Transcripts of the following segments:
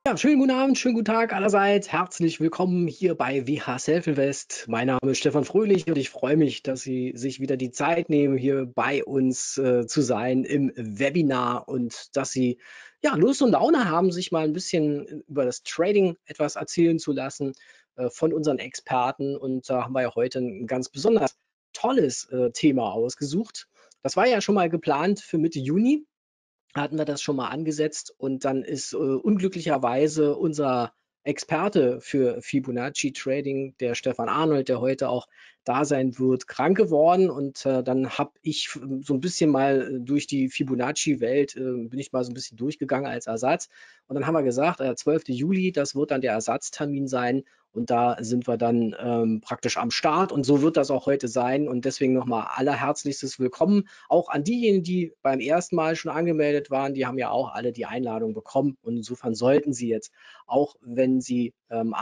Ja, schönen guten Abend, schönen guten Tag allerseits. Herzlich willkommen hier bei WH Self Invest. Mein Name ist Stefan Fröhlich und ich freue mich, dass Sie sich wieder die Zeit nehmen, hier bei uns zu sein im Webinar und dass Sie ja Lust und Laune haben, sich mal ein bisschen über das Trading etwas erzählen zu lassen von unseren Experten. Und da haben wir ja heute ein ganz besonders tolles Thema ausgesucht. Das war ja schon mal geplant für Mitte Juni, hatten wir das schon mal angesetzt und dann ist unglücklicherweise unser Experte für Fibonacci Trading, der Stefan Arnold, der heute auch da sein wird, krank geworden. Und dann habe ich so ein bisschen mal durch die Fibonacci-Welt, bin ich mal so ein bisschen durchgegangen als Ersatz. Und dann haben wir gesagt, 12. Juli, das wird dann der Ersatztermin sein. Und da sind wir dann praktisch am Start. Und so wird das auch heute sein. Und deswegen nochmal allerherzlichstes Willkommen auch an diejenigen, die beim ersten Mal schon angemeldet waren. Die haben ja auch alle die Einladung bekommen. Und insofern sollten Sie jetzt, auch wenn Sie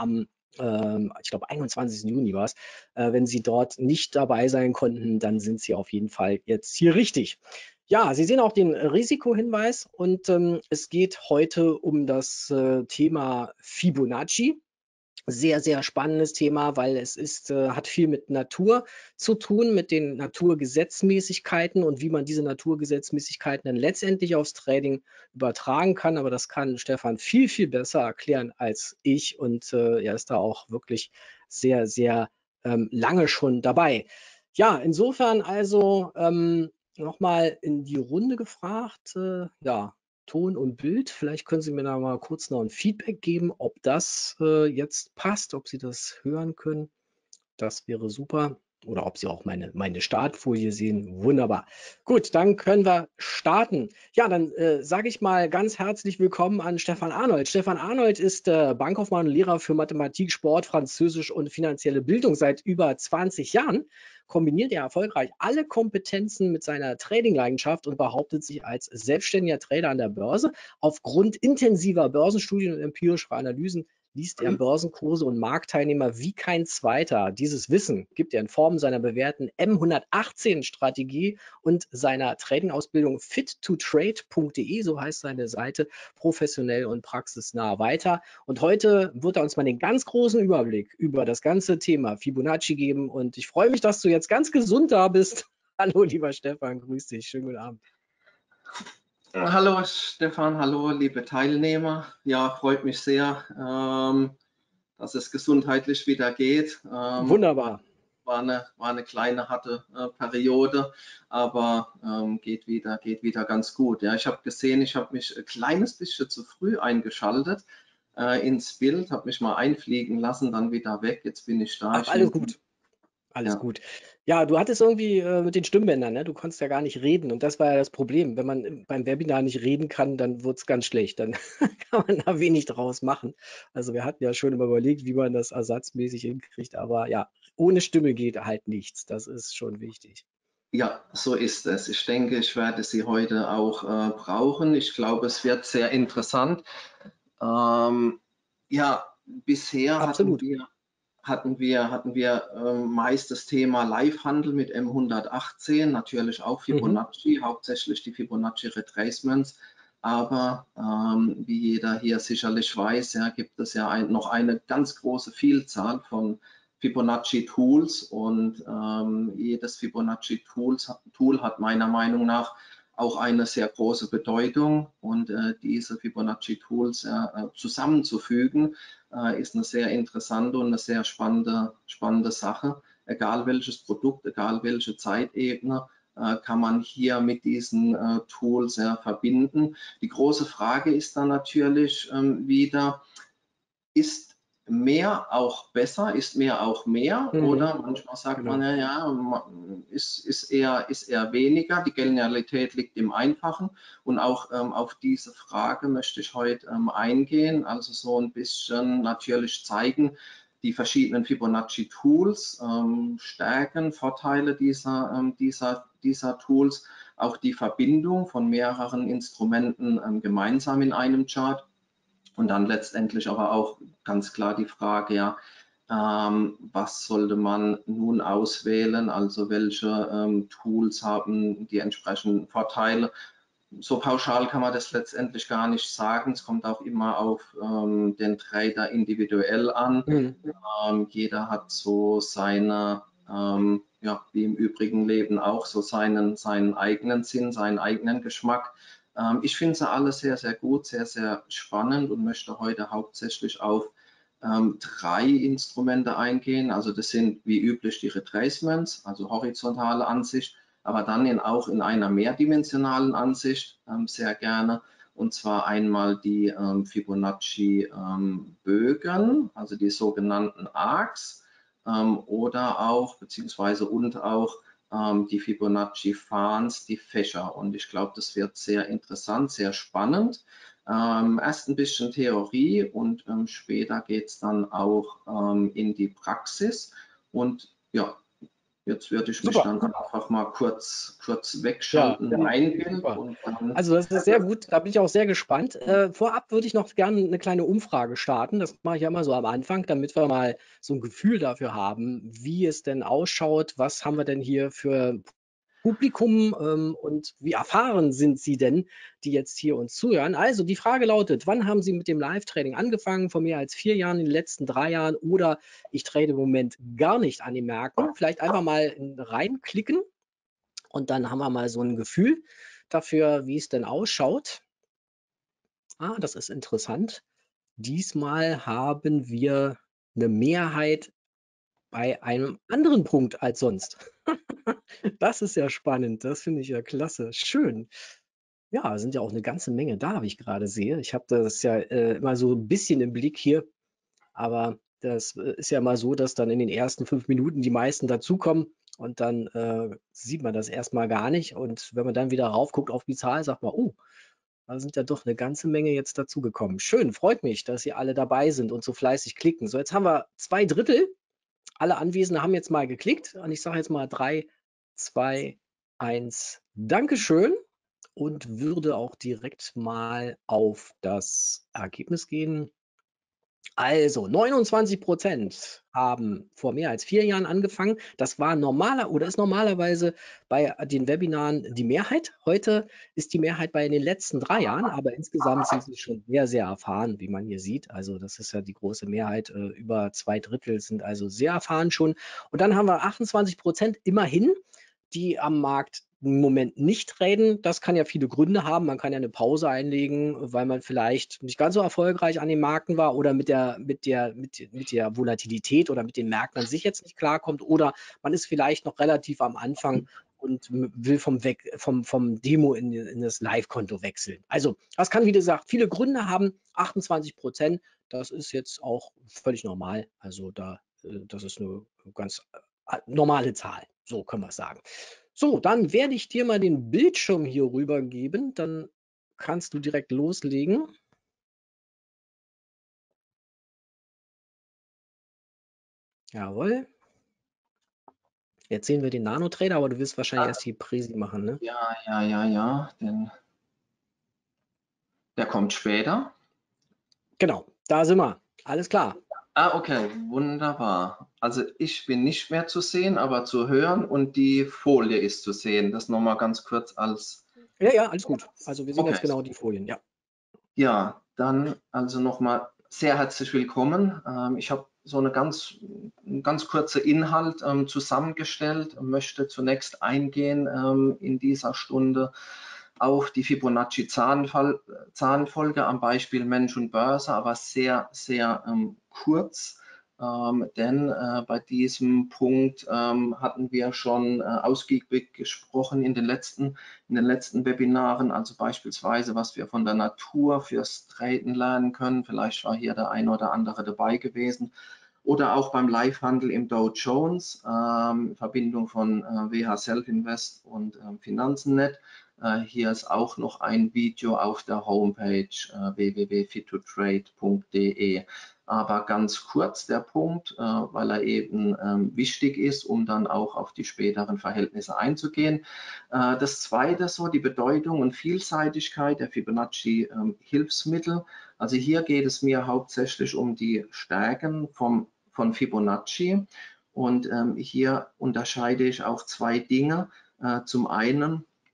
ich glaube, 21. Juni war es, wenn Sie dort nicht dabei sein konnten, dann sind Sie auf jeden Fall jetzt hier richtig. Ja, Sie sehen auch den Risikohinweis und es geht heute um das Thema Fibonacci. Sehr, sehr spannendes Thema, weil es ist, hat viel mit Natur zu tun, mit den Naturgesetzmäßigkeiten und wie man diese Naturgesetzmäßigkeiten dann letztendlich aufs Trading übertragen kann. Aber das kann Stefan viel, viel besser erklären als ich und er ist da auch wirklich sehr, sehr lange schon dabei. Ja, insofern also nochmal in die Runde gefragt, ja, Ton und Bild. Vielleicht können Sie mir da mal kurz noch ein Feedback geben, ob das jetzt passt, ob Sie das hören können. Das wäre super. Oder ob Sie auch meine Startfolie sehen. Wunderbar. Gut, dann können wir starten. Ja, dann sage ich mal ganz herzlich willkommen an Stefan Arnold. Stefan Arnold ist Bankkaufmann und Lehrer für Mathematik, Sport, Französisch und finanzielle Bildung seit über 20 Jahren. Kombiniert er erfolgreich alle Kompetenzen mit seiner Trading-Leidenschaft und behauptet sich als selbstständiger Trader an der Börse. Aufgrund intensiver Börsenstudien und empirischer Analysen liest er Börsenkurse und Marktteilnehmer wie kein zweiter. Dieses Wissen gibt er in Form seiner bewährten M118-Strategie und seiner Trading-Ausbildung fit2trade.de, so heißt seine Seite, professionell und praxisnah weiter. Und heute wird er uns mal den ganz großen Überblick über das ganze Thema Fibonacci geben. Und ich freue mich, dass du jetzt ganz gesund da bist. Hallo, lieber Stefan, grüß dich. Schönen guten Abend. Hallo Stefan, hallo liebe Teilnehmer. Ja, freut mich sehr, dass es gesundheitlich wieder geht. Wunderbar. War eine kleine harte Periode, aber geht wieder ganz gut. Ja, ich habe gesehen, ich habe mich ein kleines bisschen zu früh eingeschaltet ins Bild, habe mich mal einfliegen lassen, dann wieder weg. Jetzt bin ich da. Ach, Ich alles nehme, gut. Alles ja. gut. Ja, du hattest irgendwie mit den Stimmbändern, ne? Du konntest ja gar nicht reden. Und das war ja das Problem. Wenn man beim Webinar nicht reden kann, dann wird es ganz schlecht. Dann kann man da wenig draus machen. Also wir hatten ja schon immer überlegt, wie man das ersatzmäßig hinkriegt. Aber ja, ohne Stimme geht halt nichts. Das ist schon wichtig. Ja, so ist es. Ich denke, ich werde sie heute auch brauchen. Ich glaube, es wird sehr interessant. Ja, bisher Absolut. hatten wir meist das Thema Live-Handel mit M118, natürlich auch Mhm. Fibonacci, hauptsächlich die Fibonacci Retracements. Aber wie jeder hier sicherlich weiß, ja, gibt es ja noch eine ganz große Vielzahl von Fibonacci-Tools und jedes Fibonacci-Tool hat meiner Meinung nach auch eine sehr große Bedeutung und diese Fibonacci-Tools zusammenzufügen, ist eine sehr interessante und eine sehr spannende Sache. Egal welches Produkt, egal welche Zeitebene, kann man hier mit diesen Tools verbinden. Die große Frage ist dann natürlich wieder, ist mehr auch besser, ist mehr auch mehr? Mhm. Oder manchmal sagt man Genau. ja, ist eher weniger. Die Genialität liegt im Einfachen. Und auch auf diese Frage möchte ich heute eingehen. Also so ein bisschen natürlich zeigen, die verschiedenen Fibonacci-Tools, Stärken, Vorteile dieser Tools, auch die Verbindung von mehreren Instrumenten gemeinsam in einem Chart. Und dann letztendlich aber auch ganz klar die Frage, ja, was sollte man nun auswählen, also welche Tools haben die entsprechenden Vorteile so pauschal kann man das letztendlich gar nicht sagen. Es kommt auch immer auf den Trader individuell an. Jeder hat so seine, ja, wie im übrigen Leben auch, so seinen eigenen Sinn, seinen eigenen Geschmack. Ich finde sie alle sehr, sehr gut, sehr, sehr spannend und möchte heute hauptsächlich auf 3 Instrumente eingehen. Also das sind wie üblich die Retracements, also horizontale Ansicht, aber dann auch in einer mehrdimensionalen Ansicht sehr gerne. Und zwar einmal die Fibonacci-Bögen, also die sogenannten Arcs, oder auch, beziehungsweise und auch die Fibonacci-Fahns, die Fächer. Und ich glaube, das wird sehr interessant, sehr spannend. Erst ein bisschen Theorie und später geht es dann auch in die Praxis. Und ja, jetzt würde ich mich dann einfach mal kurz wegschalten, mein Bild. Und dann also das ist sehr gut, da bin ich auch sehr gespannt. Vorab würde ich noch gerne eine kleine Umfrage starten. Das mache ich ja immer so am Anfang, damit wir mal so ein Gefühl dafür haben, wie es denn ausschaut. Was haben wir denn hier für Publikum und wie erfahren sind Sie denn, die jetzt hier uns zuhören? Also die Frage lautet, wann haben Sie mit dem Live-Trading angefangen? Vor mehr als 4 Jahren, in den letzten 3 Jahren oder ich trade im Moment gar nicht an den Märkten. Vielleicht einfach mal reinklicken und dann haben wir mal so ein Gefühl dafür, wie es denn ausschaut. Ah, das ist interessant. Diesmal haben wir eine Mehrheit bei einem anderen Punkt als sonst. Das ist ja spannend. Das finde ich ja klasse. Schön. Ja, sind ja auch eine ganze Menge da, wie ich gerade sehe. Ich habe das ja immer so ein bisschen im Blick hier, aber das ist ja mal so, dass dann in den ersten 5 Minuten die meisten dazukommen und dann sieht man das erstmal gar nicht. Und wenn man dann wieder raufguckt auf die Zahl, sagt man, oh, da sind ja doch eine ganze Menge jetzt dazugekommen. Schön, freut mich, dass ihr alle dabei sind und so fleißig klicken. So, jetzt haben wir 2 Drittel. Alle Anwesenden haben jetzt mal geklickt und ich sage jetzt mal 3, 2, 1. Dankeschön und würde auch direkt mal auf das Ergebnis gehen. Also 29% haben vor mehr als 4 Jahren angefangen. Das war normaler oder ist normalerweise bei den Webinaren die Mehrheit. Heute ist die Mehrheit bei den letzten 3 Jahren, aber insgesamt sind sie schon sehr, sehr erfahren, wie man hier sieht. Also das ist ja die große Mehrheit. Über 2 Drittel sind also sehr erfahren schon. Und dann haben wir 28% immerhin, die am Markt im Moment nicht traden. Das kann ja viele Gründe haben. Man kann ja eine Pause einlegen, weil man vielleicht nicht ganz so erfolgreich an den Märkten war oder mit der Volatilität oder mit den Märkten an sich jetzt nicht klarkommt. Oder man ist vielleicht noch relativ am Anfang und will vom Demo in das Live-Konto wechseln. Also, das kann, wie gesagt, viele Gründe haben. 28%, das ist jetzt auch völlig normal. Also, das ist eine ganz normale Zahl. So können wir es sagen. So, dann werde ich dir mal den Bildschirm hier rübergeben. Dann kannst du direkt loslegen. Jawohl. Jetzt sehen wir den Nano-Trader, aber du wirst wahrscheinlich erst die Präsi machen, ne? Ja. Der kommt später. Genau, da sind wir. Alles klar. Okay, wunderbar. Also ich bin nicht mehr zu sehen, aber zu hören und die Folie ist zu sehen. Das nochmal ganz kurz als... Ja, alles gut. Also wir sehen Okay. jetzt genau die Folien, ja. Ja, dann also nochmal sehr herzlich willkommen. Ich habe so einen ganz kurzen Inhalt zusammengestellt und möchte zunächst eingehen in dieser Stunde auf die Fibonacci-Zahlenfolge am Beispiel Mensch und Börse, aber sehr, sehr kurz. Denn bei diesem Punkt hatten wir schon ausgiebig gesprochen in den letzten Webinaren, also beispielsweise, was wir von der Natur fürs Traden lernen können. Vielleicht war hier der ein oder andere dabei gewesen. Oder auch beim Live-Handel im Dow Jones, Verbindung von WH Self Invest und Finanzen.net. Hier ist auch noch ein Video auf der Homepage www.fit2trade.de. Aber ganz kurz der Punkt, weil er eben wichtig ist, um dann auch auf die späteren Verhältnisse einzugehen. Das zweite so, die Bedeutung und Vielseitigkeit der Fibonacci-Hilfsmittel. Also hier geht es mir hauptsächlich um die Stärken von Fibonacci. Und hier unterscheide ich auch 2 Dinge. Zum einen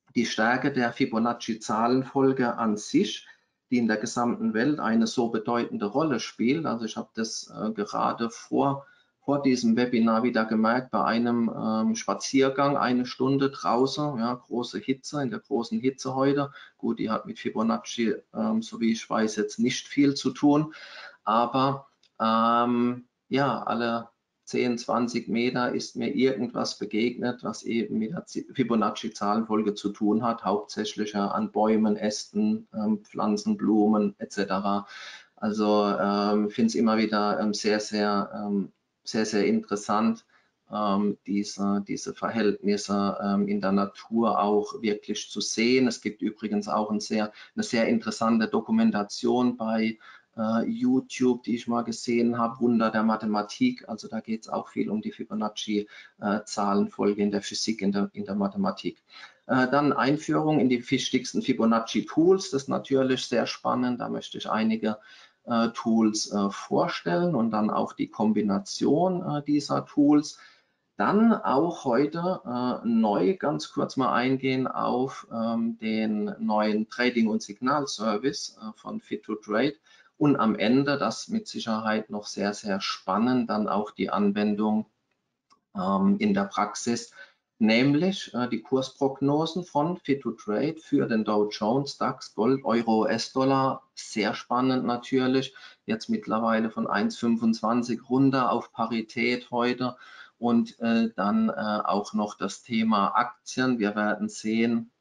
die Stärke der Fibonacci-Zahlenfolge an sich, die in der gesamten Welt eine so bedeutende Rolle spielt. Also ich habe das gerade vor diesem Webinar wieder gemerkt, bei einem Spaziergang, 1 Stunde draußen, ja, große Hitze, in der großen Hitze heute. Gut, die hat mit Fibonacci, so wie ich weiß, jetzt nicht viel zu tun, aber ja, alle 10, 20 Meter ist mir irgendwas begegnet, was eben mit der Fibonacci-Zahlenfolge zu tun hat, hauptsächlich an Bäumen, Ästen, Pflanzen, Blumen etc. Also finde es immer wieder sehr, sehr interessant, diese Verhältnisse in der Natur auch wirklich zu sehen. Es gibt übrigens auch eine sehr interessante Dokumentation bei YouTube, die ich mal gesehen habe, Wunder der Mathematik. Also da geht es auch viel um die Fibonacci-Zahlenfolge in der Physik, in der Mathematik. Dann Einführung in die wichtigsten Fibonacci-Tools. Das ist natürlich sehr spannend. Da möchte ich einige Tools vorstellen und dann auch die Kombination dieser Tools. Dann auch heute neu ganz kurz mal eingehen auf den neuen Trading- und Signalservice von Fit2Trade. Und am Ende, das mit Sicherheit noch sehr, sehr spannend, dann auch die Anwendung in der Praxis, nämlich die Kursprognosen von Fit2Trade für den Dow Jones, DAX, Gold, Euro, US-Dollar. Sehr spannend natürlich. Jetzt mittlerweile von 1,25 runter auf Parität heute. Und dann auch noch das Thema Aktien. Wir werden sehen,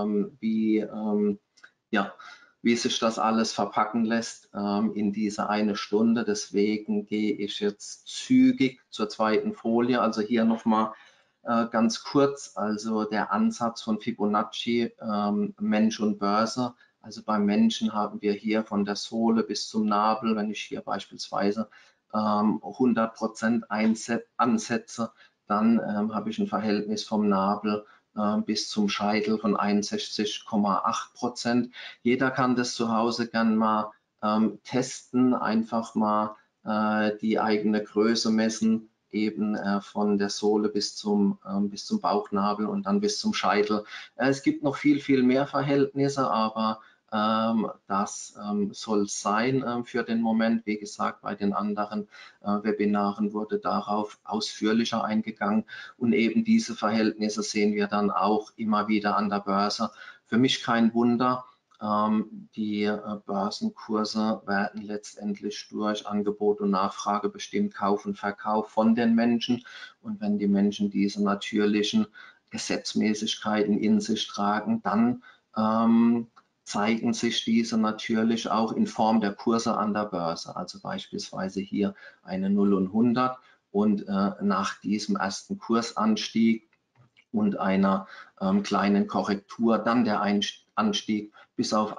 wie sich das alles verpacken lässt in diese 1 Stunde. Deswegen gehe ich jetzt zügig zur zweiten Folie. Also hier nochmal ganz kurz, also der Ansatz von Fibonacci, Mensch und Börse. Also beim Menschen haben wir hier von der Sohle bis zum Nabel, wenn ich hier beispielsweise 100% ansetze, dann habe ich ein Verhältnis vom Nabel bis zum Scheitel von 61,8%. Jeder kann das zu Hause gern mal testen, einfach mal die eigene Größe messen, eben von der Sohle bis zum Bauchnabel und dann bis zum Scheitel. Es gibt noch viel mehr Verhältnisse, aber das soll es sein für den Moment. Wie gesagt, bei den anderen Webinaren wurde darauf ausführlicher eingegangen und eben diese Verhältnisse sehen wir dann auch immer wieder an der Börse. Für mich kein Wunder. Die Börsenkurse werden letztendlich durch Angebot und Nachfrage bestimmt, Kauf und Verkauf von den Menschen. Und wenn die Menschen diese natürlichen Gesetzmäßigkeiten in sich tragen, dann zeigen sich diese natürlich auch in Form der Kurse an der Börse. Also beispielsweise hier eine 0 und 100 und nach diesem ersten Kursanstieg und einer kleinen Korrektur dann der Anstieg bis auf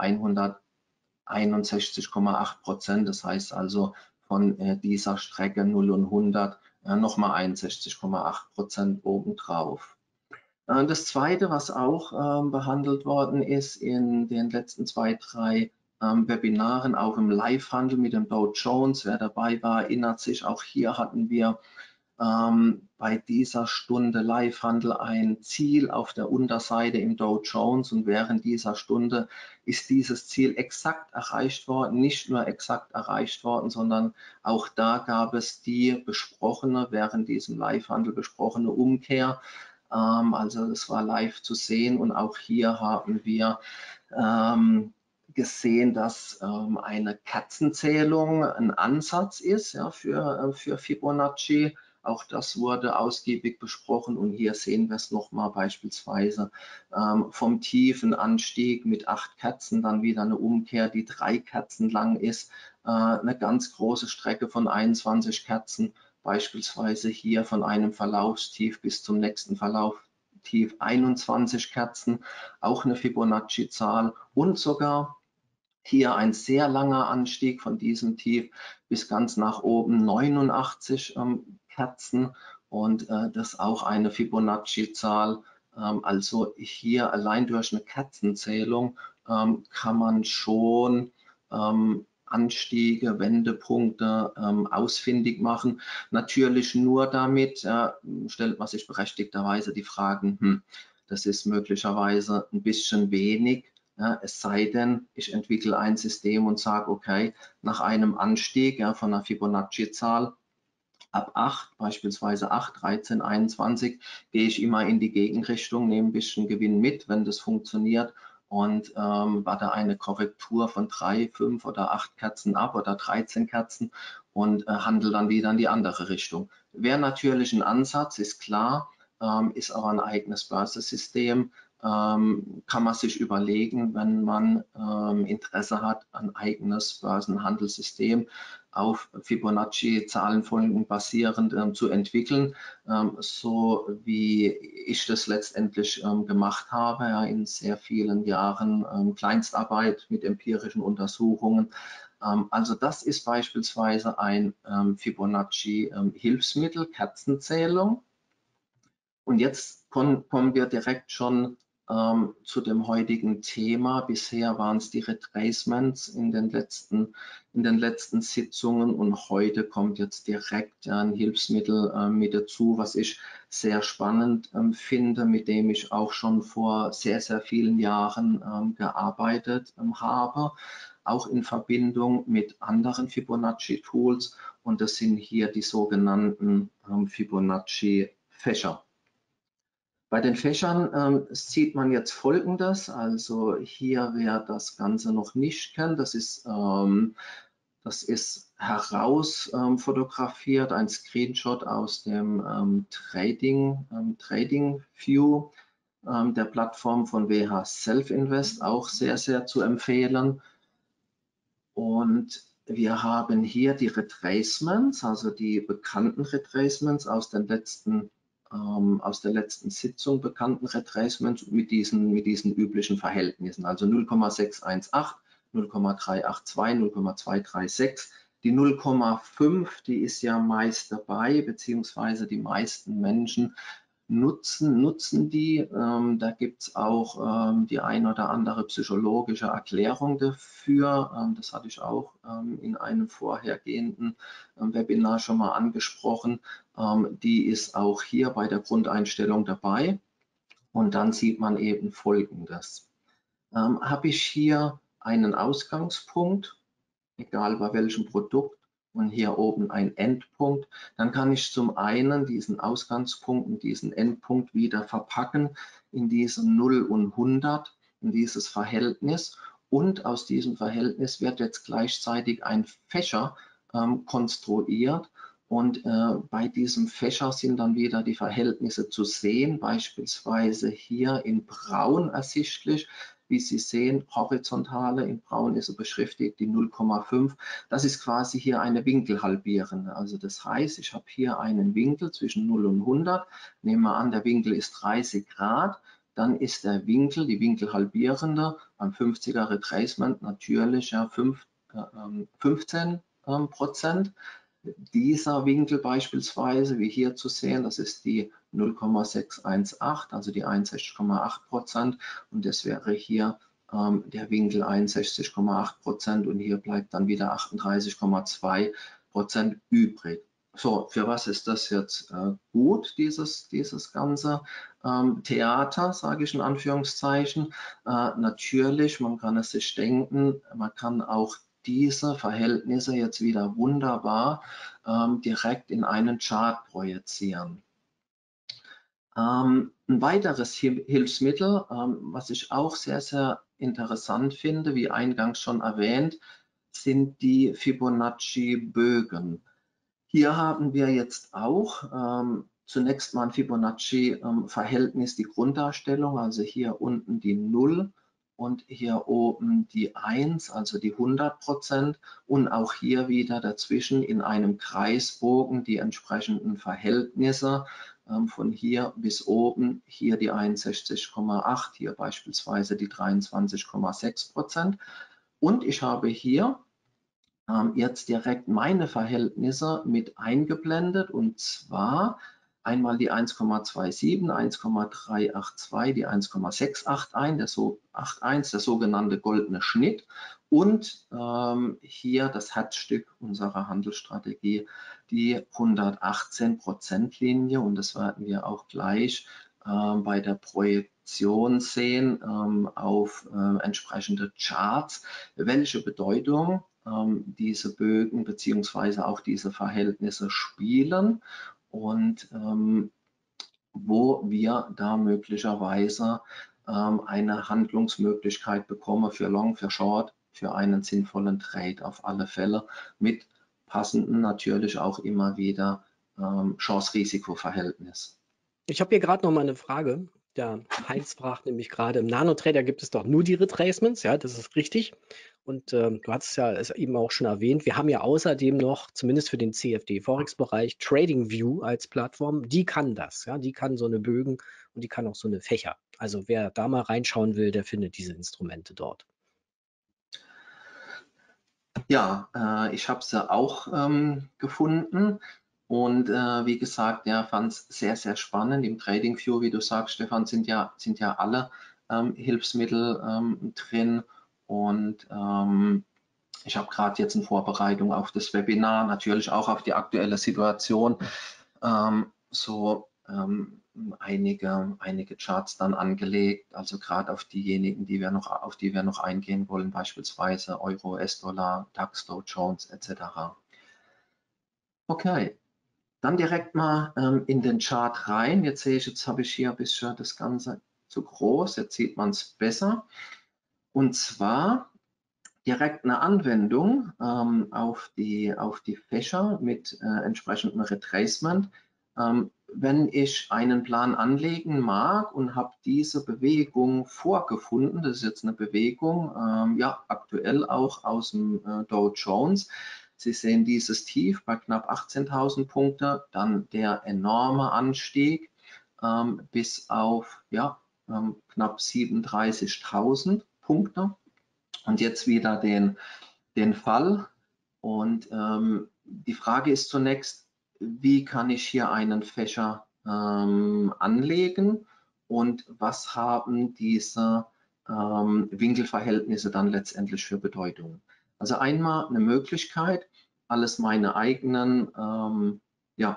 161,8%. Das heißt also von dieser Strecke 0 und 100 nochmal 61,8% obendrauf. Das Zweite, was auch behandelt worden ist in den letzten 2, 3 Webinaren, auch im Live-Handel mit dem Dow Jones, wer dabei war, erinnert sich, auch hier hatten wir bei dieser Stunde Live-Handel ein Ziel auf der Unterseite im Dow Jones und während dieser Stunde ist dieses Ziel exakt erreicht worden, nicht nur exakt erreicht worden, sondern auch da gab es die während diesem Live-Handel besprochene Umkehr. Also das war live zu sehen und auch hier haben wir gesehen, dass eine Katzenzählung ein Ansatz ist, ja, für Fibonacci. Auch das wurde ausgiebig besprochen und hier sehen wir es nochmal beispielsweise vom tiefen Anstieg mit 8 Kerzen, dann wieder eine Umkehr, die 3 Kerzen lang ist, eine ganz große Strecke von 21 Kerzen, beispielsweise hier von einem Verlaufstief bis zum nächsten Verlaufstief 21 Kerzen, auch eine Fibonacci-Zahl und sogar hier ein sehr langer Anstieg von diesem Tief bis ganz nach oben 89 Kerzen und das auch eine Fibonacci-Zahl. Also hier allein durch eine Kerzenzählung kann man schon Anstiege, Wendepunkte ausfindig machen. Natürlich nur damit stellt man sich berechtigterweise die Fragen, Das ist möglicherweise ein bisschen wenig. Ja, es sei denn, ich entwickle ein System und sage, okay, nach einem Anstieg, ja, von einer Fibonacci-Zahl ab 8, beispielsweise 8, 13, 21, gehe ich immer in die Gegenrichtung, nehme ein bisschen Gewinn mit, wenn das funktioniert, und warte eine Korrektur von 3, 5 oder 8 Kerzen ab oder 13 Kerzen und handle dann wieder in die andere Richtung. Wäre natürlich ein Ansatz, ist klar, ist aber ein eigenes Börsensystem. Kann man sich überlegen, wenn man Interesse hat, ein eigenes Börsenhandelssystem auf Fibonacci-Zahlenfolgen basierend zu entwickeln, so wie ich das letztendlich gemacht habe, ja, in sehr vielen Jahren Kleinstarbeit mit empirischen Untersuchungen. Also das ist beispielsweise ein Fibonacci-Hilfsmittel, Kerzenzählung. Und jetzt kommen wir direkt schon zu dem heutigen Thema. Bisher waren es die Retracements in den letzten Sitzungen, und heute kommt jetzt direkt ein Hilfsmittel mit dazu, was ich sehr spannend finde, mit dem ich auch schon vor sehr, sehr vielen Jahren gearbeitet habe, auch in Verbindung mit anderen Fibonacci-Tools, und das sind hier die sogenannten Fibonacci-Fächer. Bei den Fächern sieht man jetzt Folgendes. Also hier, wer das Ganze noch nicht kennt, das ist heraus fotografiert, ein Screenshot aus dem Trading View der Plattform von WH Self-Invest, auch sehr, sehr zu empfehlen. Und wir haben hier die Retracements, also die bekannten Retracements aus der letzten Sitzung, bekannten Retracements mit diesen üblichen Verhältnissen, also 0,618, 0,382, 0,236. Die 0,5, die ist ja meist dabei, beziehungsweise die meisten Menschen nutzen die. Da gibt es auch die ein oder andere psychologische Erklärung dafür. Das hatte ich auch in einem vorhergehenden Webinar schon mal angesprochen. Die ist auch hier bei der Grundeinstellung dabei. Und dann sieht man eben Folgendes. Habe ich hier einen Ausgangspunkt, egal bei welchem Produkt, und hier oben ein Endpunkt, dann kann ich zum einen diesen Ausgangspunkt und diesen Endpunkt wieder verpacken in diesen 0 und 100, in dieses Verhältnis, und aus diesem Verhältnis wird jetzt gleichzeitig ein Fächer konstruiert, und bei diesem Fächer sind dann wieder die Verhältnisse zu sehen, beispielsweise hier in Braun ersichtlich. Wie Sie sehen, horizontale, in Braun ist beschriftigt, die 0,5. Das ist quasi hier eine Winkelhalbierende. Also das heißt, ich habe hier einen Winkel zwischen 0 und 100. Nehmen wir an, der Winkel ist 30 Grad. Dann ist der Winkel, die Winkelhalbierende, beim 50er Retracement natürlich ja 15%. Dieser Winkel beispielsweise, wie hier zu sehen, das ist die 0,618, also die 61,8%, und das wäre hier der Winkel 61,8%, und hier bleibt dann wieder 38,2% übrig. So, für was ist das jetzt gut, dieses ganze Theater, sage ich in Anführungszeichen? Natürlich, man kann es sich denken, man kann auch diese Verhältnisse jetzt wieder wunderbar direkt in einen Chart projizieren. Ein weiteres Hilfsmittel, was ich auch sehr, sehr interessant finde, wie eingangs schon erwähnt, sind die Fibonacci-Bögen. Hier haben wir jetzt auch zunächst mal ein Fibonacci-Verhältnis, die Grunddarstellung, also hier unten die 0 und hier oben die 1, also die 100%, und auch hier wieder dazwischen in einem Kreisbogen die entsprechenden Verhältnisse von hier bis oben, hier die 61,8, hier beispielsweise die 23,6%. Und ich habe hier jetzt direkt meine Verhältnisse mit eingeblendet, und zwar einmal die 1,27, 1,382, die 1,681, der sogenannte goldene Schnitt, und hier das Herzstück unserer Handelsstrategie, die 118%-Linie, und das werden wir auch gleich bei der Projektion sehen auf entsprechende Charts, welche Bedeutung diese Bögen beziehungsweise auch diese Verhältnisse spielen und wo wir da möglicherweise eine Handlungsmöglichkeit bekommen für Long, für Short, für einen sinnvollen Trade auf alle Fälle mit passenden natürlich auch immer wieder Chance-Risiko-Verhältnis. Ich habe hier gerade noch mal eine Frage. Der Heinz fragt nämlich gerade, im Nanotrader gibt es doch nur die Retracements, ja, das ist richtig. Und du hattest ja es eben auch schon erwähnt, wir haben ja außerdem noch, zumindest für den CFD-Forex-Bereich, TradingView als Plattform. Die kann das, ja, die kann so eine Bögen und die kann auch so eine Fächer. Also wer da mal reinschauen will, der findet diese Instrumente dort. Ja, ich habe sie auch gefunden und wie gesagt, ja, fand es sehr, sehr spannend. Im TradingView, wie du sagst, Stefan, sind ja alle Hilfsmittel drin und ich habe gerade jetzt in Vorbereitung auf das Webinar, natürlich auch auf die aktuelle Situation, einige Charts dann angelegt, also gerade auf diejenigen, auf die wir noch eingehen wollen, beispielsweise Euro, US-Dollar, DAX, Dow Jones etc. Okay, dann direkt mal in den Chart rein. Jetzt sehe ich, jetzt habe ich hier ein bisschen das Ganze zu groß, jetzt sieht man es besser. Und zwar direkt eine Anwendung auf die Fächer mit entsprechendem Retracement. Wenn ich einen Plan anlegen mag und habe diese Bewegung vorgefunden, das ist jetzt eine Bewegung, ja, aktuell auch aus dem Dow Jones. Sie sehen dieses Tief bei knapp 18.000 Punkte, dann der enorme Anstieg bis auf ja, knapp 37.000 Punkte. Und jetzt wieder den Fall. Und die Frage ist zunächst, wie kann ich hier einen Fächer anlegen und was haben diese Winkelverhältnisse dann letztendlich für Bedeutung? Also einmal eine Möglichkeit, alles meine eigenen ja,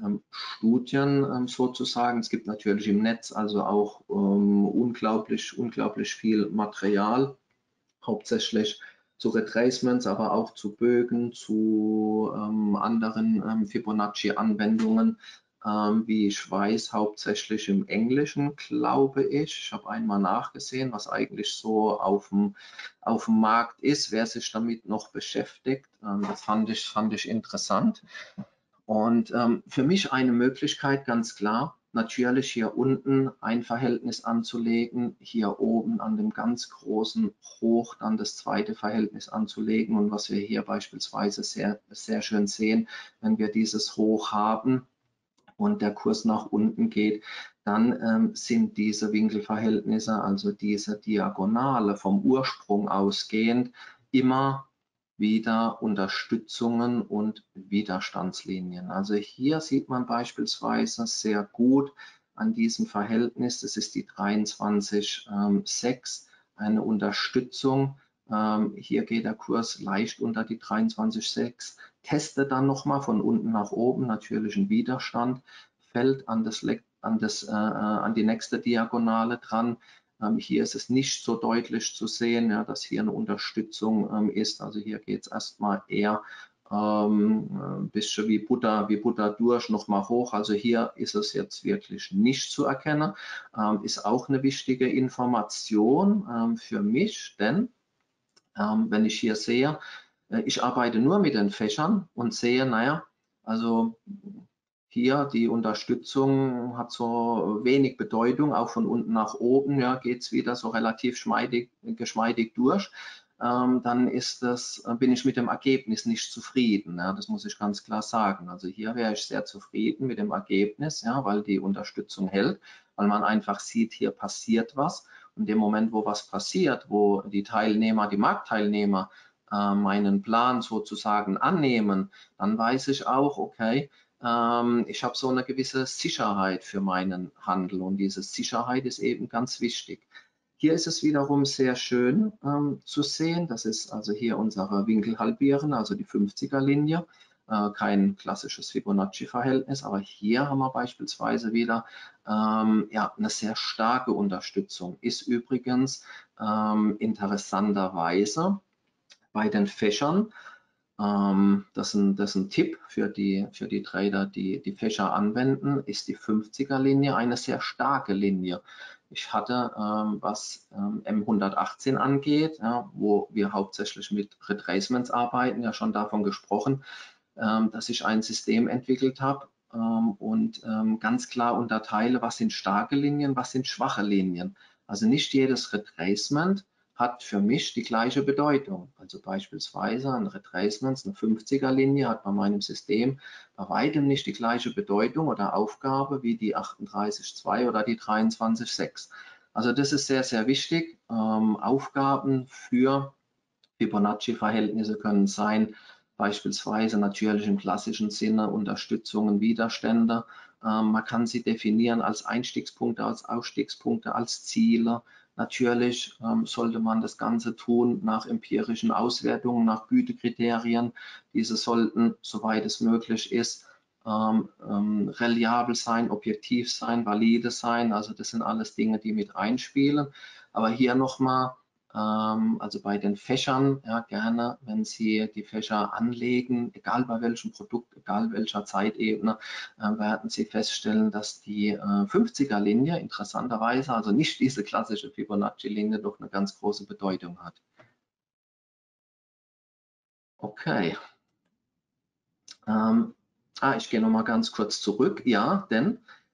Studien sozusagen. Es gibt natürlich im Netz also auch unglaublich viel Material, hauptsächlich zu Retracements, aber auch zu Bögen, zu anderen Fibonacci-Anwendungen, wie ich weiß, hauptsächlich im Englischen, glaube ich. Ich habe einmal nachgesehen, was eigentlich so auf dem Markt ist, wer sich damit noch beschäftigt. Das fand ich interessant. Und für mich eine Möglichkeit, ganz klar, natürlich hier unten ein Verhältnis anzulegen, hier oben an dem ganz großen Hoch dann das zweite Verhältnis anzulegen. Und was wir hier beispielsweise sehr, sehr schön sehen, wenn wir dieses Hoch haben und der Kurs nach unten geht, dann sind diese Winkelverhältnisse, also diese Diagonale vom Ursprung ausgehend, immer wieder Unterstützungen und Widerstandslinien. Also hier sieht man beispielsweise sehr gut an diesem Verhältnis, das ist die 23,6, eine Unterstützung. Hier geht der Kurs leicht unter die 23,6, testet dann nochmal von unten nach oben natürlich einen Widerstand, fällt an die nächste Diagonale dran. Hier ist es nicht so deutlich zu sehen, ja, dass hier eine Unterstützung ist. Also hier geht es erstmal eher ein bisschen wie Butter durch, nochmal hoch. Also hier ist es jetzt wirklich nicht zu erkennen. Ist auch eine wichtige Information für mich, denn wenn ich hier sehe, ich arbeite nur mit den Fächern und sehe, naja, also hier die Unterstützung hat so wenig Bedeutung, auch von unten nach oben, ja, geht es wieder so relativ geschmeidig durch. Dann bin ich mit dem Ergebnis nicht zufrieden. Ja, das muss ich ganz klar sagen. Also hier wäre ich sehr zufrieden mit dem Ergebnis, ja, weil die Unterstützung hält, weil man einfach sieht, hier passiert was. Und in dem Moment, wo was passiert, wo die Marktteilnehmer meinen Plan sozusagen annehmen, dann weiß ich auch, okay, ich habe so eine gewisse Sicherheit für meinen Handel und diese Sicherheit ist eben ganz wichtig. Hier ist es wiederum sehr schön zu sehen, das ist also hier unsere Winkelhalbieren, also die 50er Linie. kein klassisches Fibonacci-Verhältnis, aber hier haben wir beispielsweise wieder ja, eine sehr starke Unterstützung. Ist übrigens interessanterweise bei den Fächern, das ist ein Tipp für die Trader, die die Fächer anwenden, ist die 50er-Linie eine sehr starke Linie. Ich hatte, was M118 angeht, ja, wo wir hauptsächlich mit Retracements arbeiten, ja schon davon gesprochen, dass ich ein System entwickelt habe und ganz klar unterteile, was sind starke Linien, was sind schwache Linien. Also nicht jedes Retracement hat für mich die gleiche Bedeutung. Also beispielsweise ein Retracement, eine 50er-Linie hat bei meinem System bei weitem nicht die gleiche Bedeutung oder Aufgabe wie die 38,2 oder die 23,6. Also das ist sehr, sehr wichtig. Aufgaben für Fibonacci-Verhältnisse können sein, beispielsweise natürlich im klassischen Sinne Unterstützungen, Widerstände. Man kann sie definieren als Einstiegspunkte, als Ausstiegspunkte, als Ziele. Natürlich sollte man das Ganze tun nach empirischen Auswertungen, nach Gütekriterien. Diese sollten, soweit es möglich ist, reliabel sein, objektiv sein, valide sein. Also das sind alles Dinge, die mit einspielen. Aber hier nochmal, also bei den Fächern, ja, gerne, wenn Sie die Fächer anlegen, egal bei welchem Produkt, egal welcher Zeitebene, werden Sie feststellen, dass die 50er-Linie interessanterweise, also nicht diese klassische Fibonacci-Linie, doch eine ganz große Bedeutung hat. Okay. Ich gehe nochmal ganz kurz zurück. Ja, denn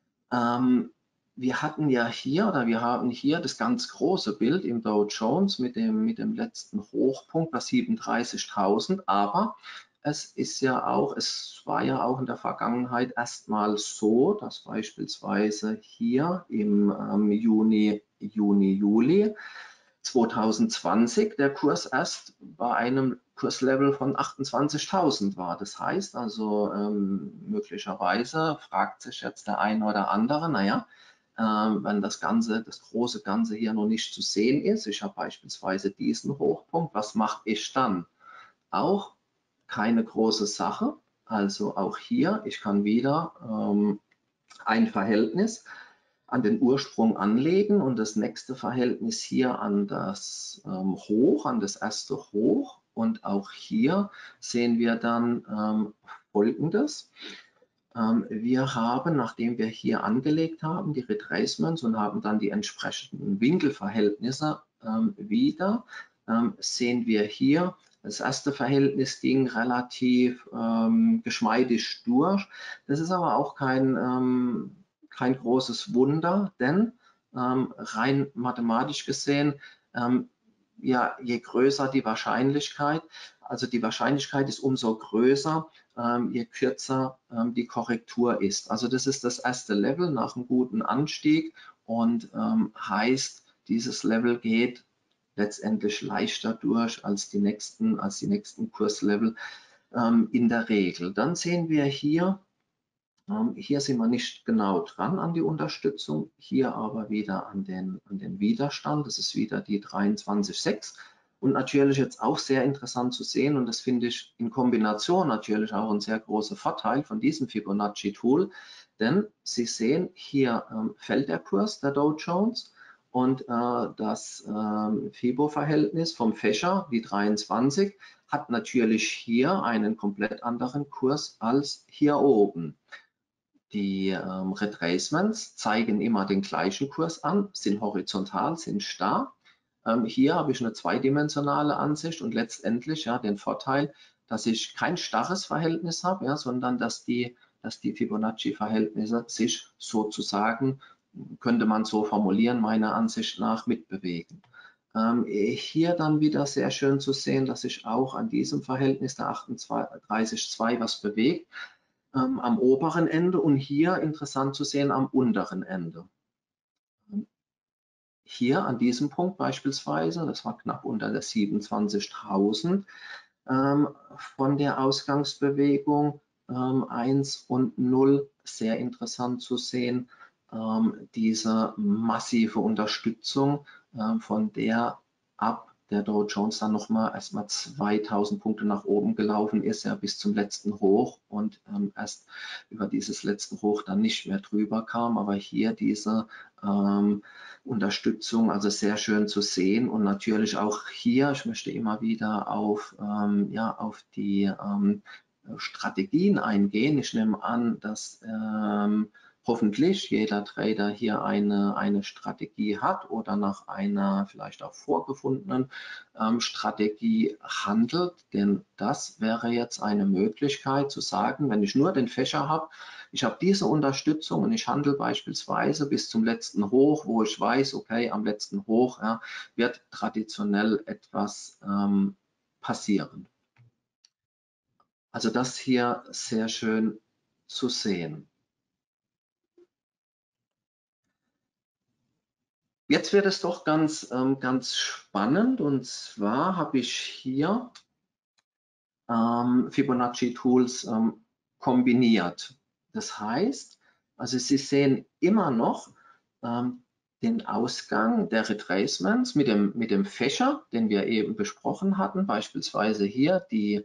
wir hatten ja hier oder wir haben hier das ganz große Bild im Dow Jones mit dem letzten Hochpunkt bei 37.000, aber es war ja auch in der Vergangenheit erstmal so, dass beispielsweise hier im Juni, Juli 2020 der Kurs erst bei einem Kurslevel von 28.000 war. Das heißt also, möglicherweise fragt sich jetzt der eine oder andere, naja, wenn das große Ganze hier noch nicht zu sehen ist, ich habe beispielsweise diesen Hochpunkt, was mache ich dann? Auch keine große Sache. Also auch hier, ich kann wieder ein Verhältnis an den Ursprung anlegen und das nächste Verhältnis hier an das Hoch, an das erste Hoch. Und auch hier sehen wir dann Folgendes. Wir haben, nachdem wir hier angelegt haben, die Retracements und haben dann die entsprechenden Winkelverhältnisse wieder, sehen wir hier, das erste Verhältnis ging relativ geschmeidig durch. Das ist aber auch kein großes Wunder, denn rein mathematisch gesehen, ja, je größer die Wahrscheinlichkeit, also die Wahrscheinlichkeit ist umso größer, je kürzer die Korrektur ist. Also das ist das erste Level nach einem guten Anstieg und heißt, dieses Level geht letztendlich leichter durch als die nächsten Kurslevel in der Regel. Dann sehen wir hier, hier sind wir nicht genau dran an die Unterstützung, hier aber wieder an den Widerstand. Das ist wieder die 23,6 und natürlich jetzt auch sehr interessant zu sehen und das finde ich in Kombination natürlich auch ein sehr großer Vorteil von diesem Fibonacci-Tool, denn Sie sehen, hier fällt der Kurs der Dow Jones und das Fibo-Verhältnis vom Fächer, die 23, hat natürlich hier einen komplett anderen Kurs als hier oben. Die Retracements zeigen immer den gleichen Kurs an, sind horizontal, sind starr. Hier habe ich eine zweidimensionale Ansicht und letztendlich ja den Vorteil, dass ich kein starres Verhältnis habe, ja, sondern dass die Fibonacci-Verhältnisse sich sozusagen, könnte man so formulieren, meiner Ansicht nach mitbewegen. Hier dann wieder sehr schön zu sehen, dass sich auch an diesem Verhältnis der 38,2 was bewegt. Am oberen Ende und hier interessant zu sehen am unteren Ende. Hier an diesem Punkt beispielsweise, das war knapp unter der 27.000 von der Ausgangsbewegung 1 und 0, sehr interessant zu sehen, diese massive Unterstützung, von der ab der Dow Jones dann nochmal erstmal 2000 Punkte nach oben gelaufen ist, ja, bis zum letzten Hoch und erst über dieses letzte Hoch dann nicht mehr drüber kam. Aber hier diese Unterstützung, also sehr schön zu sehen und natürlich auch hier, ich möchte immer wieder auf, auf die Strategien eingehen. Ich nehme an, dass hoffentlich jeder Trader hier eine Strategie hat oder nach einer vielleicht auch vorgefundenen Strategie handelt, denn das wäre jetzt eine Möglichkeit zu sagen, wenn ich nur den Fächer habe, ich habe diese Unterstützung und ich handle beispielsweise bis zum letzten Hoch, wo ich weiß, okay, am letzten Hoch wird traditionell etwas passieren. Also das hier sehr schön zu sehen. Jetzt wird es doch ganz spannend, und zwar habe ich hier Fibonacci-Tools kombiniert. Das heißt, also Sie sehen immer noch den Ausgang der Retracements mit dem Fächer, den wir eben besprochen hatten, beispielsweise hier die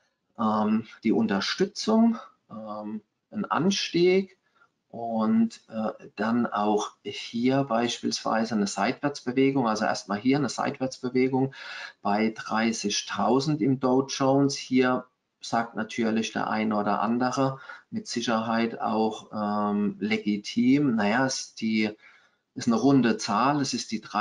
Unterstützung, ein Anstieg und dann auch hier beispielsweise eine Seitwärtsbewegung, also erstmal hier eine Seitwärtsbewegung bei 30.000 im Dow Jones. Hier sagt natürlich der eine oder andere mit Sicherheit auch legitim, naja, ist eine runde Zahl, das ist die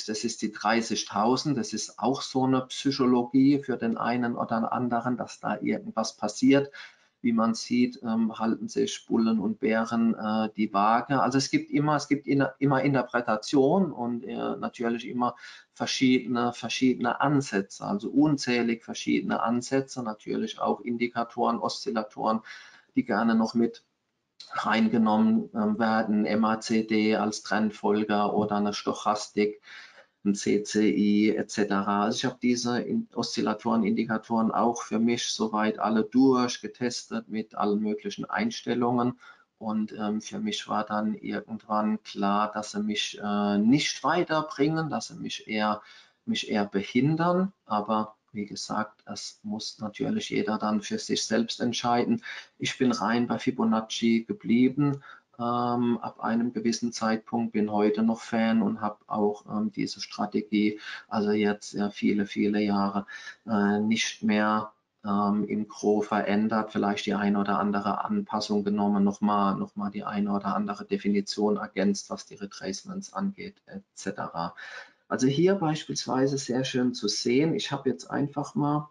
30.000, das ist auch so eine Psychologie für den einen oder anderen, dass da irgendwas passiert. Wie man sieht, halten sich Bullen und Bären die Waage. Also es gibt immer Interpretation und natürlich immer verschiedene Ansätze, also unzählig verschiedene Ansätze, natürlich auch Indikatoren, Oszillatoren, die gerne noch mit reingenommen werden, MACD als Trendfolger oder eine Stochastik, ein CCI etc. Also ich habe diese Oszillatoren, Indikatoren auch für mich soweit alle durchgetestet mit allen möglichen Einstellungen, und für mich war dann irgendwann klar, dass sie mich nicht weiterbringen, dass sie mich eher behindern, aber wie gesagt, das muss natürlich jeder dann für sich selbst entscheiden. Ich bin rein bei Fibonacci geblieben ab einem gewissen Zeitpunkt, bin heute noch Fan und habe auch diese Strategie, also jetzt viele Jahre nicht mehr im Gros verändert, vielleicht die eine oder andere Anpassung genommen, nochmal die eine oder andere Definition ergänzt, was die Retracements angeht, etc. Also hier beispielsweise sehr schön zu sehen. Ich habe jetzt einfach mal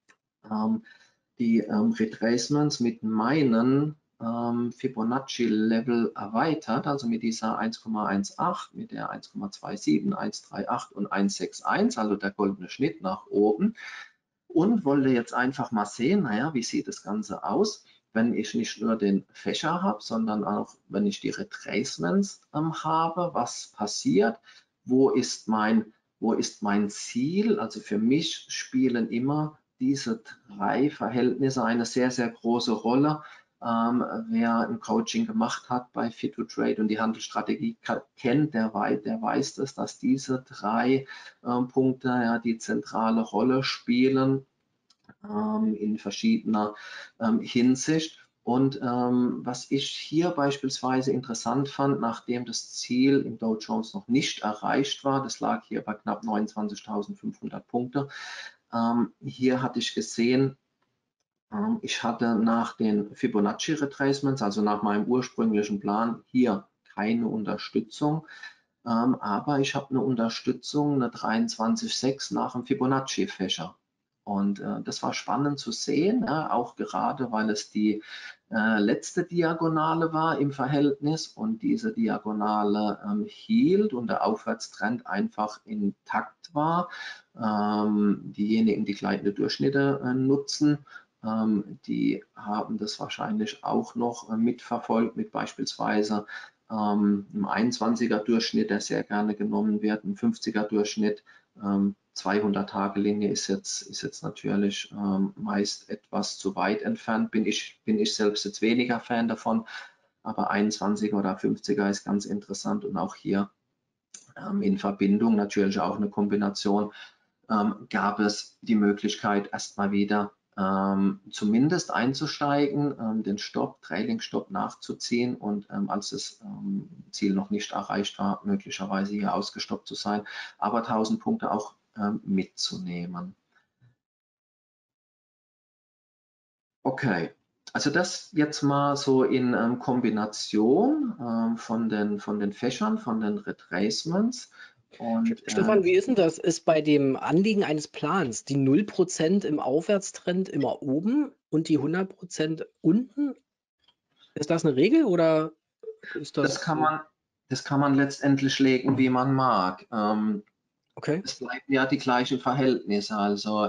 die Retracements mit meinen Fibonacci-Level erweitert, also mit dieser 1,18, mit der 1,27, 138 und 161, also der goldene Schnitt nach oben, und wollte jetzt einfach mal sehen, naja, wie sieht das Ganze aus, wenn ich nicht nur den Fächer habe, sondern auch, wenn ich die Retracements habe, was passiert, wo ist mein Ziel? Also für mich spielen immer diese drei Verhältnisse eine sehr große Rolle. Wer ein Coaching gemacht hat bei Fit2Trade und die Handelsstrategie kennt, der weiß es, dass diese drei Punkte die zentrale Rolle spielen in verschiedener Hinsicht. Und was ich hier beispielsweise interessant fand, nachdem das Ziel im Dow Jones noch nicht erreicht war, das lag hier bei knapp 29.500 Punkte, hier hatte ich gesehen, ich hatte nach den Fibonacci Retracements, also nach meinem ursprünglichen Plan, hier keine Unterstützung, aber ich habe eine Unterstützung, eine 23,6 nach dem Fibonacci-Fächer. Und das war spannend zu sehen, auch gerade, weil es die letzte Diagonale war im Verhältnis und diese Diagonale hielt und der Aufwärtstrend einfach intakt war. Diejenigen, die gleitende Durchschnitte nutzen, die haben das wahrscheinlich auch noch mitverfolgt mit beispielsweise einem 21er Durchschnitt, der sehr gerne genommen wird, ein 50er Durchschnitt. 200-Tage-Linie ist jetzt natürlich meist etwas zu weit entfernt, bin ich selbst jetzt weniger Fan davon, aber 21er oder 50er ist ganz interessant und auch hier in Verbindung natürlich auch eine Kombination gab es die Möglichkeit, erstmal wieder zumindest einzusteigen, den Trailing-Stopp nachzuziehen und als das Ziel noch nicht erreicht war, möglicherweise hier ausgestoppt zu sein, aber 1000 Punkte auch mitzunehmen. Okay, also das jetzt mal so in Kombination von den Fächern, von den Retracements. Und, Stefan, wie ist denn das? Ist bei dem Anliegen eines Plans die 0% im Aufwärtstrend immer oben und die 100% unten? Ist das eine Regel oder ist das? Das kann man letztendlich legen, wie man mag. Okay. Es bleiben ja die gleichen Verhältnisse, also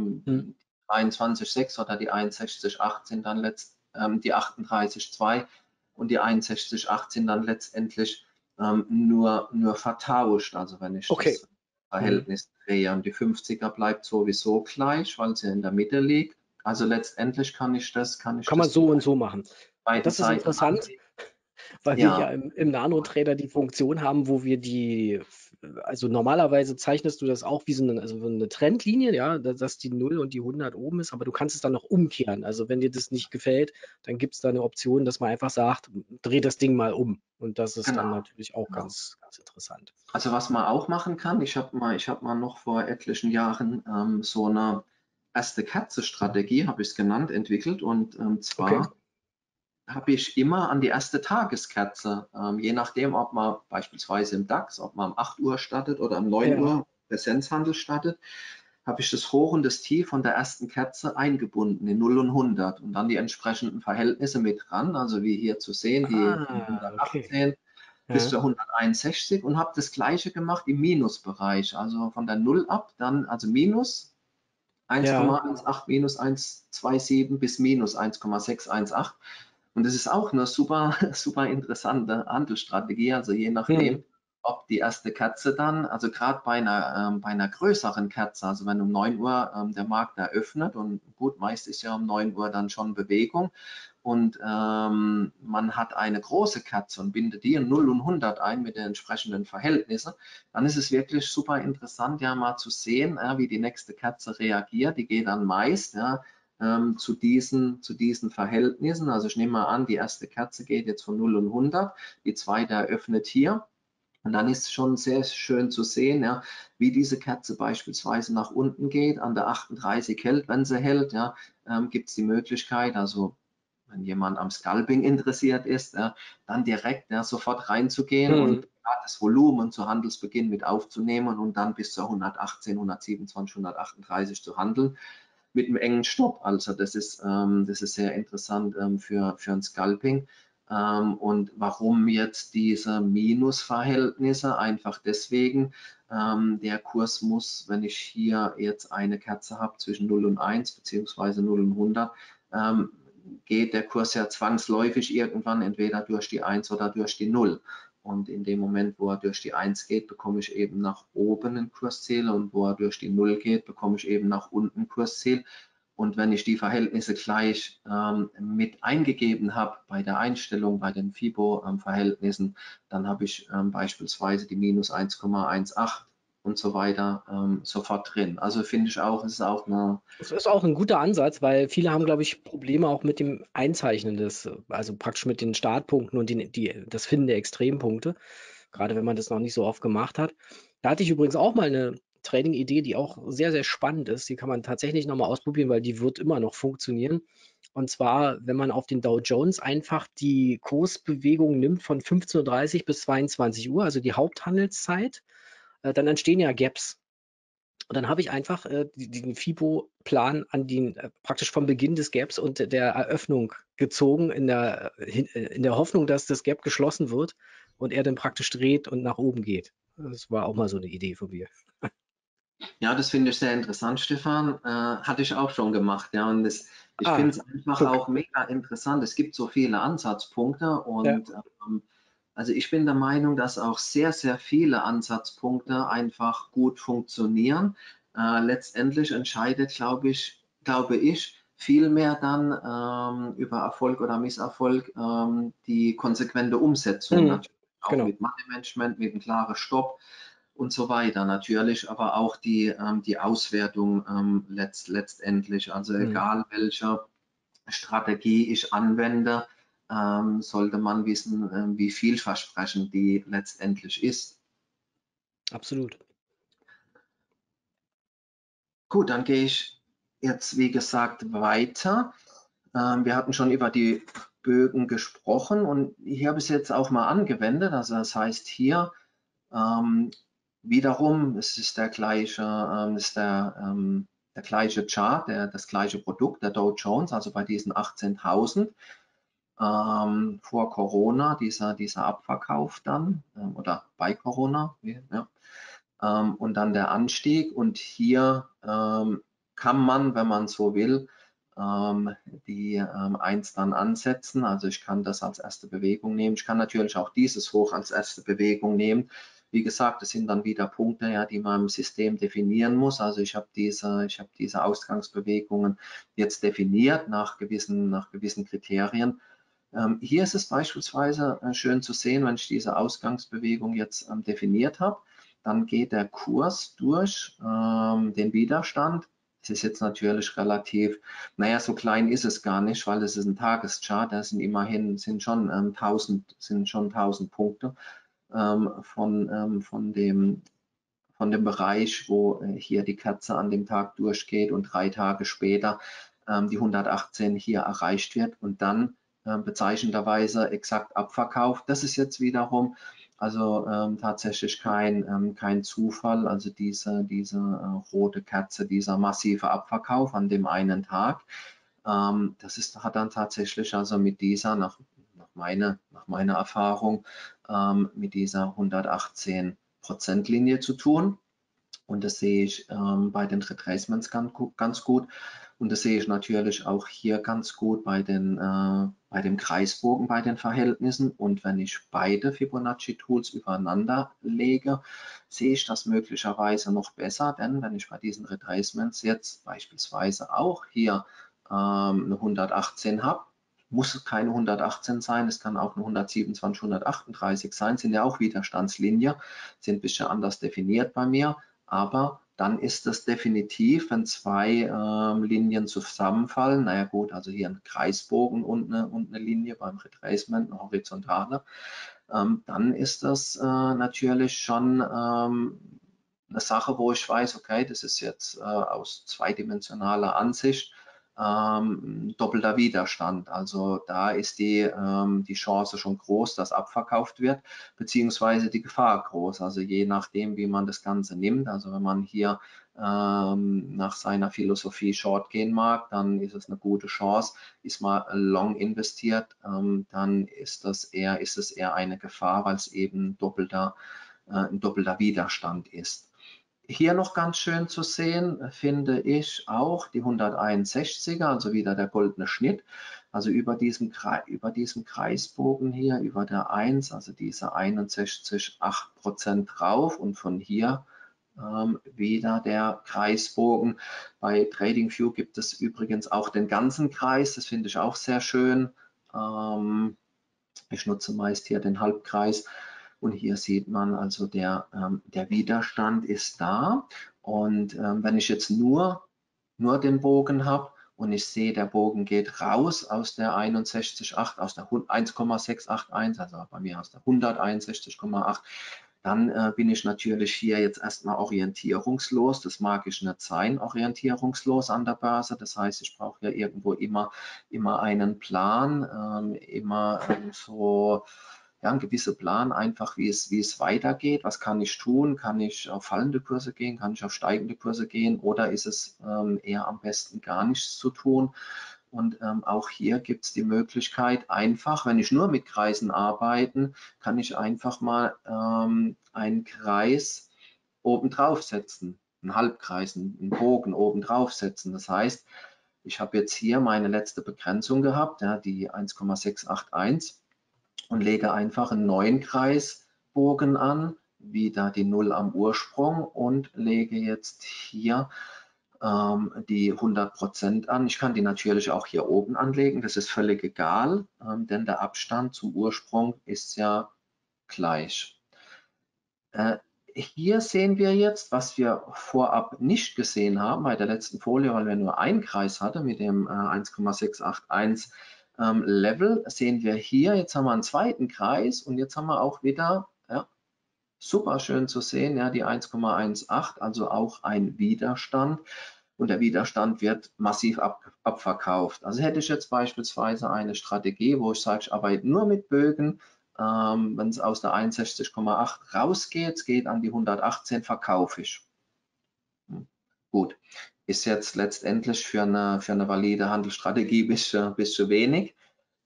23,6 oder die 61,8 sind dann die 38,2 und die 61,8 sind dann letztendlich nur vertauscht. Also wenn ich das Verhältnis drehe, und die 50er bleibt sowieso gleich, weil sie in der Mitte liegt. Also letztendlich kann man so und so machen. Das ist interessant, weil wir ja im Nano-Trader die Funktion haben, wo wir also normalerweise zeichnest du das auch wie so eine Trendlinie, ja, dass die 0 und die 100 oben ist, aber du kannst es dann noch umkehren. Also wenn dir das nicht gefällt, dann gibt es da eine Option, dass man einfach sagt, dreh das Ding mal um. Und das ist dann natürlich auch ganz interessant. Also was man auch machen kann, ich habe mal noch vor etlichen Jahren so eine erste Kerze-Strategie, habe ich es genannt, entwickelt, und zwar habe ich immer an die erste Tageskerze, je nachdem, ob man beispielsweise im DAX, ob man um 8 Uhr startet oder um 9 Uhr Präsenzhandel startet, habe ich das Hoch und das Tief von der ersten Kerze eingebunden in 0 und 100 und dann die entsprechenden Verhältnisse mit dran, also wie hier zu sehen, die 118 bis zur 161, und habe das gleiche gemacht im Minusbereich, also von der 0 ab, dann also minus 1,18, minus 1,27 bis minus 1,618. Und das ist auch eine super interessante Handelsstrategie, also je nachdem, ob die erste Kerze dann, also gerade bei einer größeren Kerze, also wenn um 9 Uhr der Markt eröffnet, und gut, meist ist ja um 9 Uhr dann schon Bewegung, und man hat eine große Kerze und bindet die in 0 und 100 ein mit den entsprechenden Verhältnissen, dann ist es wirklich super interessant, ja mal zu sehen, wie die nächste Kerze reagiert. Die geht dann meist zu diesen Verhältnissen. Also ich nehme mal an, die erste Kerze geht jetzt von 0 und 100, die zweite eröffnet hier. Und dann ist es schon sehr schön zu sehen, ja, wie diese Kerze beispielsweise nach unten geht, an der 38 hält. Wenn sie hält, ja, gibt es die Möglichkeit, also wenn jemand am Scalping interessiert ist, dann direkt sofort reinzugehen und das Volumen zu Handelsbeginn mit aufzunehmen und dann bis zu 118, 127, 138 zu handeln mit einem engen Stopp. Also das ist sehr interessant für ein Scalping. Und warum jetzt diese Minusverhältnisse? Einfach deswegen, der Kurs muss, wenn ich hier jetzt eine Kerze habe zwischen 0 und 1 beziehungsweise 0 und 100, geht der Kurs ja zwangsläufig irgendwann entweder durch die 1 oder durch die 0. Und in dem Moment, wo er durch die 1 geht, bekomme ich eben nach oben ein Kursziel, und wo er durch die 0 geht, bekomme ich eben nach unten ein Kursziel. Und wenn ich die Verhältnisse gleich mit eingegeben habe bei der Einstellung, bei den FIBO-Verhältnissen, dann habe ich beispielsweise die minus 1,18 und so weiter sofort drin. Also finde ich auch, es ist auch ein guter Ansatz, weil viele haben, glaube ich, Probleme auch mit dem Einzeichnen also praktisch mit den Startpunkten und das Finden der Extrempunkte, gerade wenn man das noch nicht so oft gemacht hat. Da hatte ich übrigens auch mal eine Trading-Idee, die auch sehr, sehr spannend ist. Die kann man tatsächlich nochmal ausprobieren, weil die wird immer noch funktionieren. Und zwar, wenn man auf den Dow Jones einfach die Kursbewegung nimmt von 15:30 Uhr bis 22 Uhr, also die Haupthandelszeit, dann entstehen ja Gaps. Und dann habe ich einfach den FIBO-Plan praktisch vom Beginn des Gaps und der Eröffnung gezogen, in der Hoffnung, dass das Gap geschlossen wird und er dann praktisch dreht und nach oben geht. Das war auch mal so eine Idee von mir. Ja, das finde ich sehr interessant, Stefan. Hatte ich auch schon gemacht, ja. Und ich finde es einfach auch mega interessant. Es gibt so viele Ansatzpunkte, und also ich bin der Meinung, dass auch sehr, sehr viele Ansatzpunkte einfach gut funktionieren. Letztendlich entscheidet, glaube ich, viel mehr dann über Erfolg oder Misserfolg die konsequente Umsetzung. Natürlich auch mit Money Management, mit einem klaren Stopp. und so weiter. Natürlich aber auch die Auswertung letztendlich. Also egal welche Strategie ich anwende, sollte man wissen, wie vielversprechend die letztendlich ist. Absolut. Gut, dann gehe ich jetzt, wie gesagt, weiter. Wir hatten schon über die Bögen gesprochen und hier habe ich es jetzt auch mal angewendet. Also das heißt hier wiederum, es ist der gleiche, der gleiche Chart, das gleiche Produkt, der Dow Jones, also bei diesen 18.000 vor Corona, dieser Abverkauf dann oder bei Corona, ja. Und dann der Anstieg und hier kann man, wenn man so will, die 1 dann ansetzen. Also ich kann das als erste Bewegung nehmen. Ich kann natürlich auch dieses Hoch als erste Bewegung nehmen. Wie gesagt, das sind dann wieder Punkte, ja, die man im System definieren muss. Also ich habe diese Ausgangsbewegungen jetzt definiert nach gewissen Kriterien. Hier ist es beispielsweise schön zu sehen, wenn ich diese Ausgangsbewegung jetzt definiert habe, dann geht der Kurs durch den Widerstand. Das ist jetzt natürlich relativ, naja, so klein ist es gar nicht, weil es ist ein Tageschart, da sind immerhin schon 1000 Punkte von dem Bereich, wo hier die Kerze an dem Tag durchgeht und 3 Tage später die 118 hier erreicht wird und dann bezeichnenderweise exakt abverkauft. Das ist jetzt wiederum also tatsächlich kein Zufall, also diese rote Kerze, dieser massive Abverkauf an dem einen Tag. Hat dann tatsächlich also mit dieser, nach meiner Erfahrung, mit dieser 118%-Linie zu tun. Und das sehe ich bei den Retracements ganz gut. Und das sehe ich natürlich auch hier ganz gut bei dem Kreisbogen, bei den Verhältnissen. Und wenn ich beide Fibonacci-Tools übereinander lege, sehe ich das möglicherweise noch besser. Denn wenn ich bei diesen Retracements jetzt beispielsweise auch hier eine 118 habe, muss es keine 118 sein, es kann auch eine 127, 138 sein, sind ja auch Widerstandslinie, sind ein bisschen anders definiert bei mir. Aber dann ist es definitiv, wenn zwei Linien zusammenfallen, naja gut, also hier ein Kreisbogen und eine Linie beim Retracement, eine horizontale, dann ist das natürlich schon eine Sache, wo ich weiß, okay, das ist jetzt aus zweidimensionaler Ansicht doppelter Widerstand. Also da ist die Chance schon groß, dass abverkauft wird, beziehungsweise die Gefahr groß. Also je nachdem, wie man das Ganze nimmt. Also wenn man hier nach seiner Philosophie Short gehen mag, dann ist es eine gute Chance. Ist mal Long investiert, dann ist es eher eine Gefahr, weil es eben ein doppelter Widerstand ist. Hier noch ganz schön zu sehen, finde ich auch die 161er, also wieder der goldene Schnitt. Also über diesem Kreisbogen hier, über der 1, also diese 61,8% drauf und von hier wieder der Kreisbogen. Bei TradingView gibt es übrigens auch den ganzen Kreis, das finde ich auch sehr schön. Ich nutze meist hier den Halbkreis. Und hier sieht man also, der Widerstand ist da. Und wenn ich jetzt nur den Bogen habe und ich sehe, der Bogen geht raus aus der 61,8, aus der 1,681, also bei mir aus der 161,8, dann bin ich natürlich hier jetzt erstmal orientierungslos. Das mag ich nicht sein, orientierungslos an der Börse. Das heißt, ich brauche ja irgendwo immer einen Plan, immer so ja, ein gewisser Plan, einfach wie es weitergeht. Was kann ich tun? Kann ich auf fallende Kurse gehen? Kann ich auf steigende Kurse gehen? Oder ist es eher am besten gar nichts zu tun? Und auch hier gibt es die Möglichkeit, einfach, wenn ich nur mit Kreisen arbeite, kann ich einfach mal einen Kreis oben drauf setzen, einen Halbkreis, einen Bogen oben drauf setzen. Das heißt, ich habe jetzt hier meine letzte Begrenzung gehabt, ja, die 1,681 und lege einfach einen neuen Kreisbogen an, wieder die 0 am Ursprung und lege jetzt hier die 100% an. Ich kann die natürlich auch hier oben anlegen, das ist völlig egal, denn der Abstand zum Ursprung ist ja gleich. hier sehen wir jetzt, was wir vorab nicht gesehen haben bei der letzten Folie, weil wir nur einen Kreis hatten mit dem 1,681 Level, sehen wir hier, jetzt haben wir einen zweiten Kreis und jetzt haben wir auch wieder, ja, super schön zu sehen, ja, die 1,18, also auch ein Widerstand. Und der Widerstand wird massiv abverkauft. Also hätte ich jetzt beispielsweise eine Strategie, wo ich sage, ich arbeite nur mit Bögen, wenn es aus der 61,8 rausgeht, es geht an die 118, verkaufe ich. Gut, ist jetzt letztendlich für eine valide Handelsstrategie ein bisschen wenig.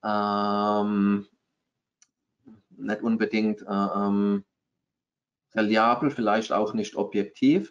Nicht unbedingt reliabel, vielleicht auch nicht objektiv,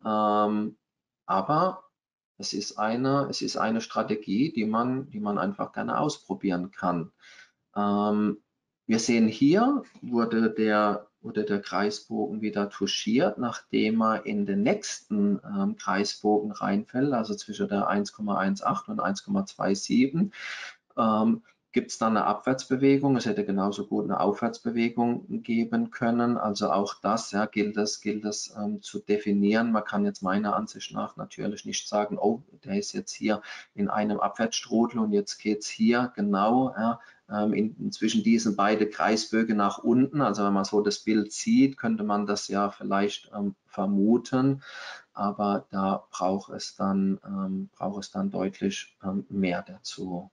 aber es ist eine Strategie, die man einfach gerne ausprobieren kann. Wir sehen hier, wurde der Kreisbogen wieder touchiert, nachdem er in den nächsten Kreisbogen reinfällt, also zwischen der 1,18 und 1,27. Gibt es dann eine Abwärtsbewegung? Es hätte genauso gut eine Aufwärtsbewegung geben können. Also auch das, ja, gilt es zu definieren. Man kann jetzt meiner Ansicht nach natürlich nicht sagen, oh, der ist jetzt hier in einem Abwärtsstrudel und jetzt geht es hier genau, ja, zwischen diesen beiden Kreisbögen nach unten. Also wenn man so das Bild sieht, könnte man das ja vielleicht vermuten, aber da braucht es dann deutlich mehr dazu.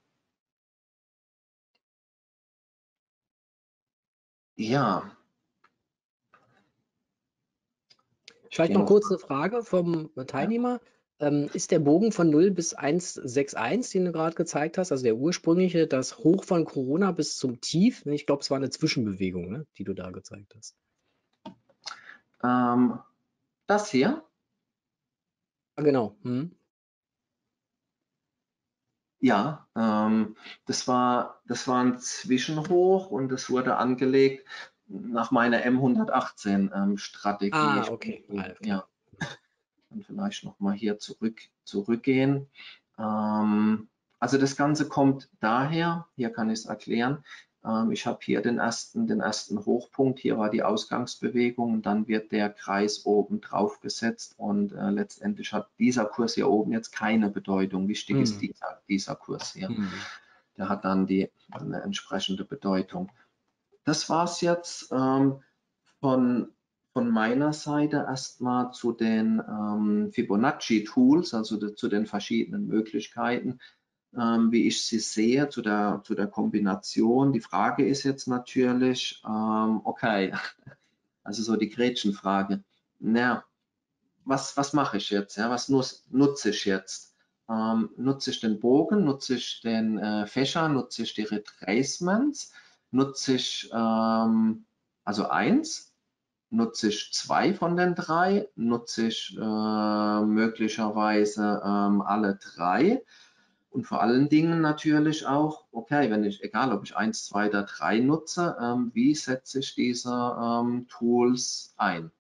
Ja. Vielleicht noch kurz eine Frage vom Teilnehmer. Ist der Bogen von 0 bis 1,61, den du gerade gezeigt hast, also der ursprüngliche, das Hoch von Corona bis zum Tief? Ich glaube, es war eine Zwischenbewegung, ne, die du da gezeigt hast. Das hier? Genau. Ja, das war ein Zwischenhoch und das wurde angelegt nach meiner M118 Strategie. Okay, alles ja, klar. und vielleicht noch mal hier zurückgehen. Also das Ganze kommt daher, hier kann ich es erklären. Ich habe hier den ersten Hochpunkt, hier war die Ausgangsbewegung und dann wird der Kreis oben drauf gesetzt und letztendlich hat dieser Kurs hier oben jetzt keine Bedeutung. Wichtig ist dieser Kurs hier. Der hat dann eine entsprechende Bedeutung. Das war es jetzt von meiner Seite erstmal zu den Fibonacci-Tools, also zu den verschiedenen Möglichkeiten, wie ich sie sehe, zu der Kombination. Die Frage ist jetzt natürlich, okay, also so die Gretchenfrage, na, was mache ich jetzt? Ja, was nutze ich jetzt? Nutze ich den Bogen, nutze ich den Fächer, nutze ich die Retracements, nutze ich also 1, nutze ich 2 von den 3, nutze ich möglicherweise alle 3 und vor allen Dingen natürlich auch, okay, egal ob ich 1, 2 oder 3 nutze, wie setze ich diese Tools ein?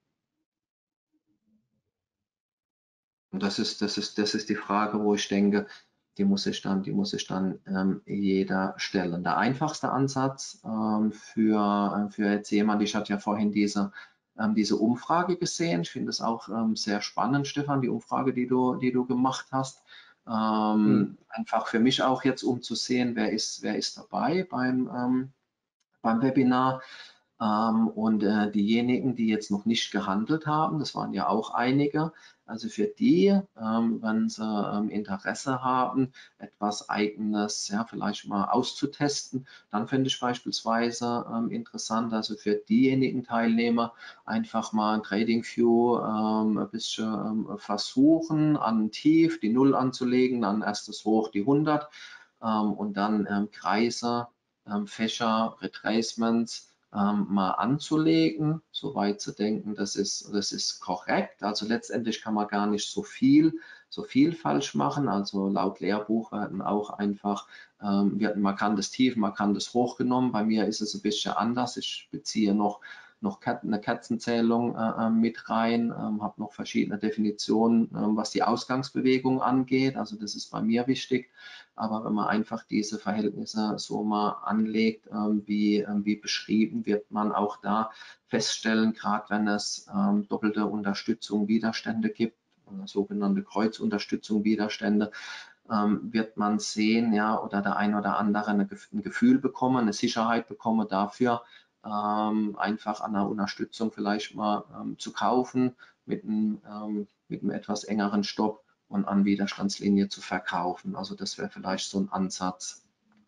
Und das ist die Frage, wo ich denke, die muss sich dann jeder stellen. Der einfachste Ansatz für jetzt jemand, ich hatte ja vorhin diese Umfrage gesehen. Ich finde es auch sehr spannend, Stefan, die Umfrage, die du gemacht hast. Einfach für mich auch jetzt, um zu sehen, wer ist dabei beim Webinar. Und diejenigen, die jetzt noch nicht gehandelt haben, das waren ja auch einige, also für die, wenn sie Interesse haben, etwas Eigenes, ja, vielleicht mal auszutesten, dann finde ich beispielsweise interessant, also für diejenigen Teilnehmer einfach mal ein TradingView ein bisschen versuchen, an Tief die 0 anzulegen, dann erstes Hoch die 100 und dann Kreise, Fächer, Retracements, mal anzulegen, soweit zu denken, das ist korrekt. Also letztendlich kann man gar nicht so viel falsch machen. Also laut Lehrbuch werden auch einfach wird ein markantes Tief, markantes Hoch genommen. Bei mir ist es ein bisschen anders. Ich beziehe noch noch eine Kerzenzählung mit rein, habe noch verschiedene Definitionen, was die Ausgangsbewegung angeht. Also das ist bei mir wichtig. Aber wenn man einfach diese Verhältnisse so mal anlegt, wie beschrieben, wird man auch da feststellen, gerade wenn es doppelte Unterstützung, Widerstände gibt, sogenannte Kreuzunterstützung, Widerstände, wird man sehen, ja, oder der ein oder andere ein Gefühl bekommen, eine Sicherheit bekommen dafür, einfach an der Unterstützung vielleicht mal zu kaufen mit einem etwas engeren Stopp und an Widerstandslinie zu verkaufen. Also das wäre vielleicht so ein Ansatz.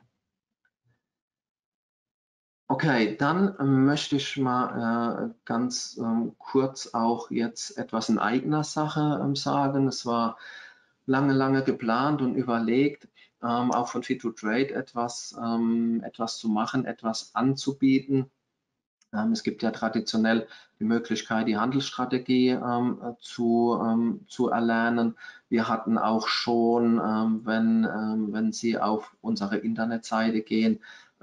Okay, dann möchte ich mal ganz kurz auch jetzt etwas in eigener Sache sagen. Es war lange geplant und überlegt, auch von Fit2Trade etwas zu machen, etwas anzubieten. Es gibt ja traditionell die Möglichkeit, die Handelsstrategie zu erlernen. Wir hatten auch schon, wenn Sie auf unsere Internetseite gehen,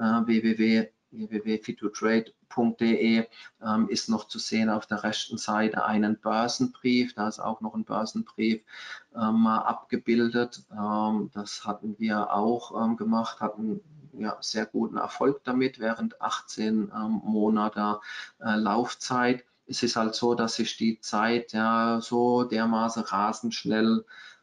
www.fit2trade.de, ist noch zu sehen auf der rechten Seite einen Börsenbrief. Da ist auch noch ein Börsenbrief mal abgebildet. Das hatten wir auch gemacht, hatten ja, sehr guten Erfolg damit während 18 Monate Laufzeit. Es ist halt so, dass sich die Zeit ja so dermaßen rasend schnell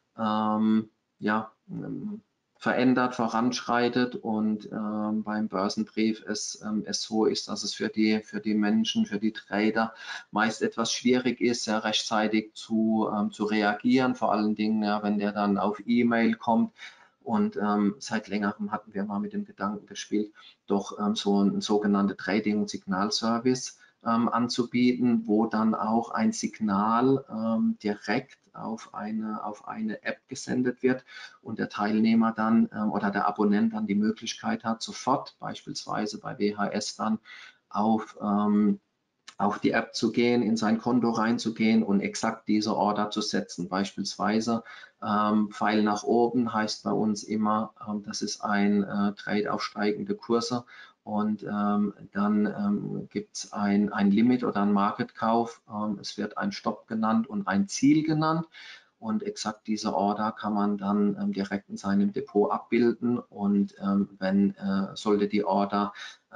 ja, verändert, voranschreitet und beim Börsenbrief es so ist, dass es für die Menschen, für die Trader meist etwas schwierig ist, ja, rechtzeitig zu reagieren, vor allen Dingen, ja, wenn der dann auf E-Mail kommt. Und seit längerem hatten wir mal mit dem Gedanken gespielt, doch so ein sogenannter Trading- und Signalservice anzubieten, wo dann auch ein Signal direkt auf eine App gesendet wird und der Teilnehmer dann oder der Abonnent dann die Möglichkeit hat, sofort beispielsweise bei WHS dann auf die App zu gehen, in sein Konto reinzugehen und exakt diese Order zu setzen. Beispielsweise Pfeil nach oben heißt bei uns immer, das ist ein Trade auf steigende Kurse und dann gibt es ein Limit oder einen Marketkauf. Es wird ein Stopp genannt und ein Ziel genannt. Und exakt diese Order kann man dann direkt in seinem Depot abbilden. Und sollte die Order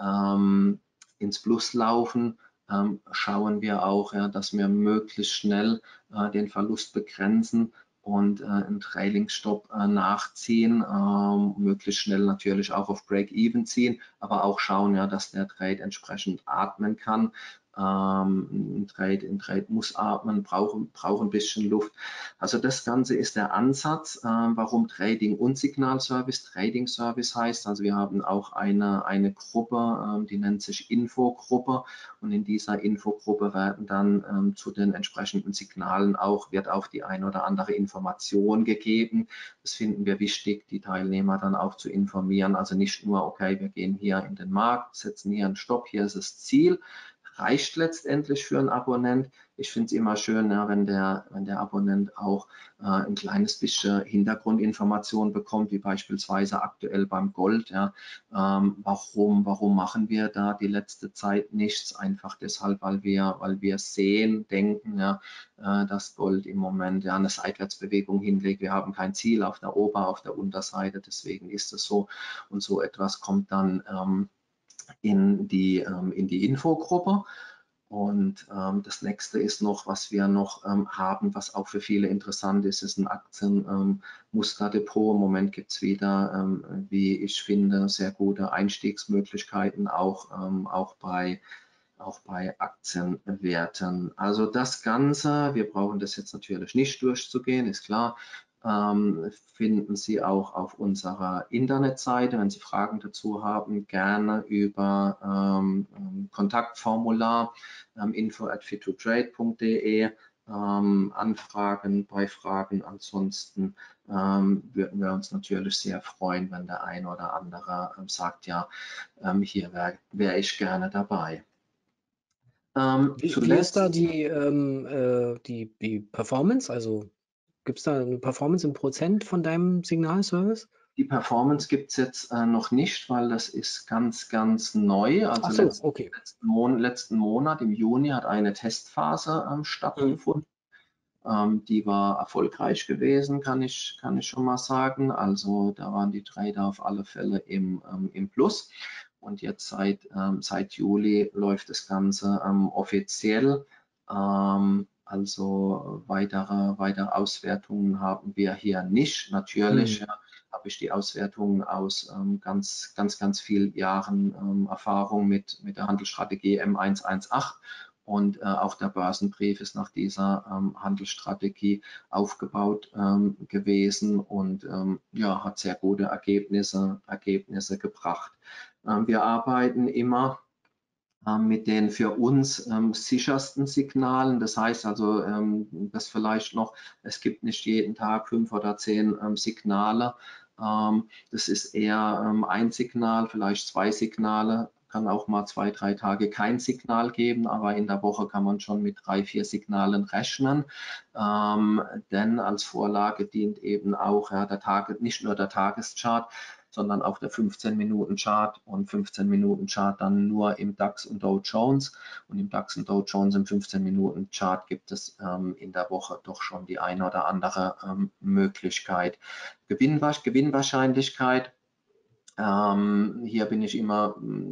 ins Plus laufen, schauen wir auch, ja, dass wir möglichst schnell den Verlust begrenzen und einen Trailing-Stop nachziehen, möglichst schnell natürlich auch auf Break-Even ziehen, aber auch schauen, ja, dass der Trade entsprechend atmen kann. Ein Trade muss atmen, braucht ein bisschen Luft. Also das Ganze ist der Ansatz, warum Trading und Signalservice. Trading Service heißt, also wir haben auch eine Gruppe, die nennt sich Infogruppe und in dieser Infogruppe werden dann zu den entsprechenden Signalen wird auch die ein oder andere Information gegeben. Das finden wir wichtig, die Teilnehmer dann auch zu informieren. Also nicht nur, okay, wir gehen hier in den Markt, setzen hier einen Stopp, hier ist das Ziel, reicht letztendlich für einen Abonnent. Ich finde es immer schön, ja, wenn der Abonnent auch ein kleines bisschen Hintergrundinformation bekommt, wie beispielsweise aktuell beim Gold. Ja, warum machen wir da die letzte Zeit nichts? Einfach deshalb, weil wir sehen, denken, ja, dass Gold im Moment ja eine Seitwärtsbewegung hinlegt. Wir haben kein Ziel auf der auf der Unterseite, deswegen ist es so. Und so etwas kommt dann in die Infogruppe. Und das nächste ist noch, was wir noch haben, was auch für viele interessant ist, ist ein Aktienmusterdepot. Im Moment gibt es wieder, wie ich finde, sehr gute Einstiegsmöglichkeiten, auch bei Aktienwerten. Also das Ganze, wir brauchen das jetzt natürlich nicht durchzugehen, ist klar, finden Sie auch auf unserer Internetseite. Wenn Sie Fragen dazu haben, gerne über Kontaktformular info@fit2trade.de anfragen bei Fragen. Ansonsten würden wir uns natürlich sehr freuen, wenn der ein oder andere sagt, ja, hier wäre ich gerne dabei. Wie ist da die Performance? Also gibt es da eine Performance in Prozent von deinem Signalservice? Die Performance gibt es jetzt noch nicht, weil das ist ganz, ganz neu. Ach Also so, okay. letzten Monat im Juni hat eine Testphase stattgefunden. Die war erfolgreich gewesen, kann ich schon mal sagen. Also da waren die Trader auf alle Fälle im Plus. Und jetzt seit Juli läuft das Ganze offiziell. Also weitere Auswertungen haben wir hier nicht. Natürlich habe ich die Auswertungen aus ganz vielen Jahren Erfahrung mit der Handelsstrategie M118. Und auch der Börsenbrief ist nach dieser Handelsstrategie aufgebaut gewesen und ja, hat sehr gute Ergebnisse gebracht. Wir arbeiten immer mit den für uns sichersten Signalen. Das heißt also, das vielleicht noch, es gibt nicht jeden Tag 5 oder 10 Signale. Das ist eher ein Signal, vielleicht 2 Signale, kann auch mal 2, 3 Tage kein Signal geben, aber in der Woche kann man schon mit 3, 4 Signalen rechnen. Denn als Vorlage dient eben auch nicht nur der Tageschart, sondern auch der 15-Minuten-Chart und 15-Minuten-Chart dann nur im DAX und Dow Jones. Und im DAX und Dow Jones im 15-Minuten-Chart gibt es in der Woche doch schon die eine oder andere Möglichkeit. Gewinnwahrscheinlichkeit. Hier bin ich immer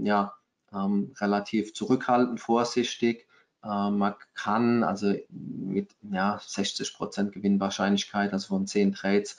relativ zurückhaltend, vorsichtig. Man kann also mit 60% Gewinnwahrscheinlichkeit, also von 10 Trades,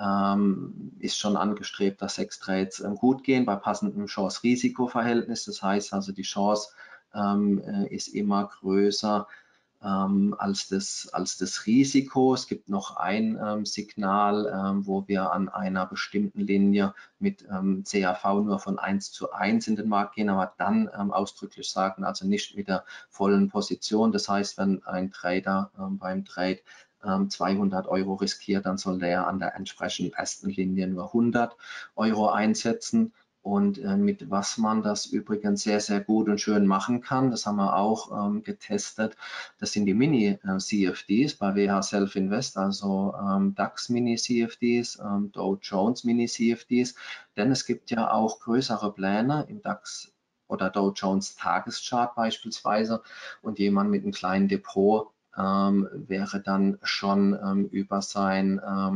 ist schon angestrebt, dass 6 Trades gut gehen bei passendem Chance-Risiko-Verhältnis. Das heißt also, die Chance ist immer größer als das Risiko. Es gibt noch ein Signal, wo wir an einer bestimmten Linie mit CAV nur von 1:1 in den Markt gehen, aber dann ausdrücklich sagen, also nicht mit der vollen Position. Das heißt, wenn ein Trader beim Trade 200 € riskiert, dann soll der an der entsprechenden ersten Linie nur 100 € einsetzen. Und mit was man das übrigens sehr, sehr gut und schön machen kann, das haben wir auch getestet, das sind die Mini-CFDs bei WH Self Invest, also DAX Mini-CFDs, Dow Jones Mini-CFDs, denn es gibt ja auch größere Pläne im DAX oder Dow Jones Tageschart beispielsweise und jemand mit einem kleinen Depot wäre dann schon über sein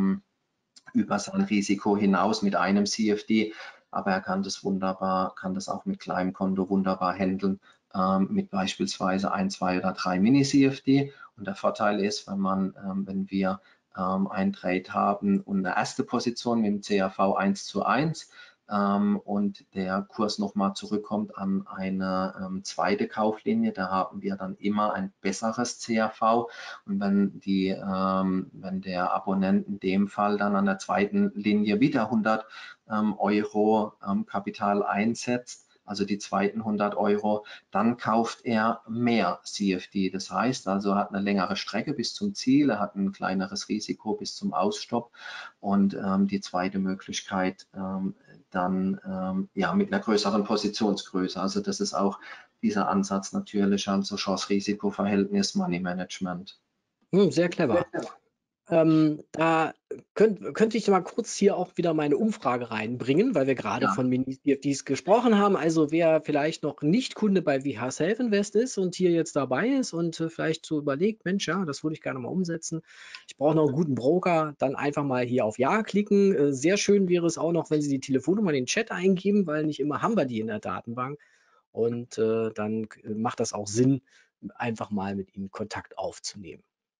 Risiko hinaus mit einem CFD, aber er kann das auch mit kleinem Konto wunderbar handeln, mit beispielsweise 1, 2 oder 3 Mini-CFD. Und der Vorteil ist, wenn wir einen Trade haben und eine erste Position mit dem CAV 1:1 und der Kurs nochmal zurückkommt an eine zweite Kauflinie, da haben wir dann immer ein besseres CAV. Und wenn der Abonnent in dem Fall dann an der zweiten Linie wieder 100 € Kapital einsetzt, also die zweiten 100 €, dann kauft er mehr CFD. Das heißt also, er hat eine längere Strecke bis zum Ziel, er hat ein kleineres Risiko bis zum Ausstopp und die zweite Möglichkeit dann mit einer größeren Positionsgröße. Also das ist auch dieser Ansatz natürlich, also Chance-Risiko-Verhältnis, Money Management. Sehr clever. Da könnte ich mal kurz hier auch wieder meine Umfrage reinbringen, weil wir gerade von Mini-CFDs gesprochen haben. Also wer vielleicht noch nicht Kunde bei WH Self Invest ist und hier jetzt dabei ist und vielleicht so überlegt, Mensch, ja, das würde ich gerne mal umsetzen. Ich brauche noch einen guten Broker, dann einfach mal hier auf Ja klicken. Sehr schön wäre es auch noch, wenn Sie die Telefonnummer in den Chat eingeben, weil nicht immer haben wir die in der Datenbank. Und dann macht das auch Sinn, einfach mal mit Ihnen Kontakt aufzunehmen.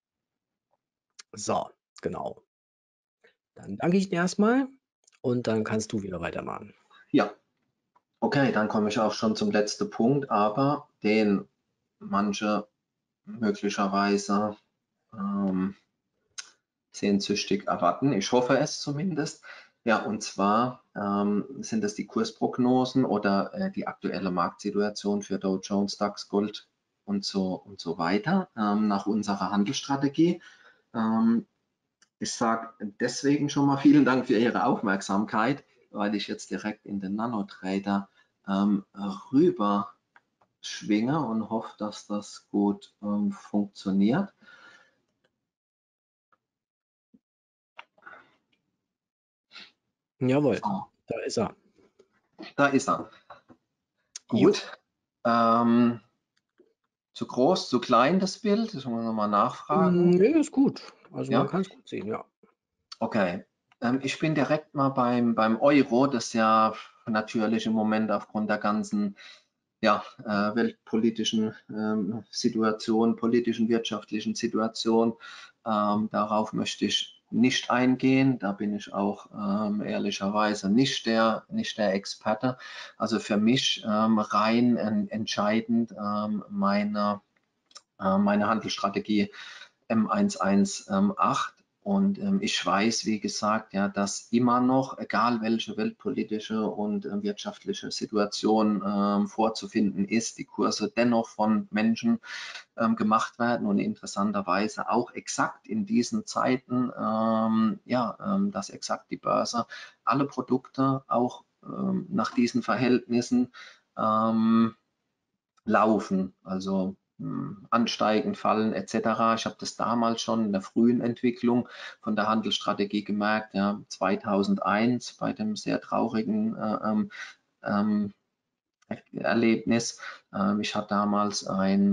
So, genau. Dann danke ich dir erstmal und dann kannst du wieder weitermachen. Ja, okay, dann komme ich auch schon zum letzten Punkt, aber den manche möglicherweise sehnsüchtig erwarten. Ich hoffe es zumindest. Ja, und zwar sind es die Kursprognosen oder die aktuelle Marktsituation für Dow Jones, DAX, Gold und so weiter nach unserer Handelsstrategie. Ich sage deswegen schon mal vielen Dank für Ihre Aufmerksamkeit, weil ich jetzt direkt in den NanoTrader rüber schwinge und hoffe, dass das gut funktioniert. Jawohl, So, da ist er. da ist er. Jo. Gut. Zu groß, zu klein das Bild? Das muss man nochmal nachfragen. Nee, ist gut. Also man Ja, kann es gut sehen, ja. okay. Ich bin direkt mal beim Euro, das ja natürlich im Moment aufgrund der ganzen ja, weltpolitischen Situation, politischen, wirtschaftlichen Situation. Darauf möchte ich nicht eingehen. Da bin ich auch ehrlicherweise nicht der Experte. Also für mich rein entscheidend meine Handelsstrategie M118. Und ich weiß, wie gesagt, ja, dass immer noch, egal welche weltpolitische und wirtschaftliche Situation vorzufinden ist, die Kurse dennoch von Menschen gemacht werden und interessanterweise auch exakt in diesen Zeiten, dass exakt die Börse alle Produkte auch nach diesen Verhältnissen laufen. Also ansteigen, fallen etc. Ich habe das damals schon in der frühen Entwicklung von der Handelsstrategie gemerkt, ja, 2001 bei dem sehr traurigen Erlebnis. Ich hatte damals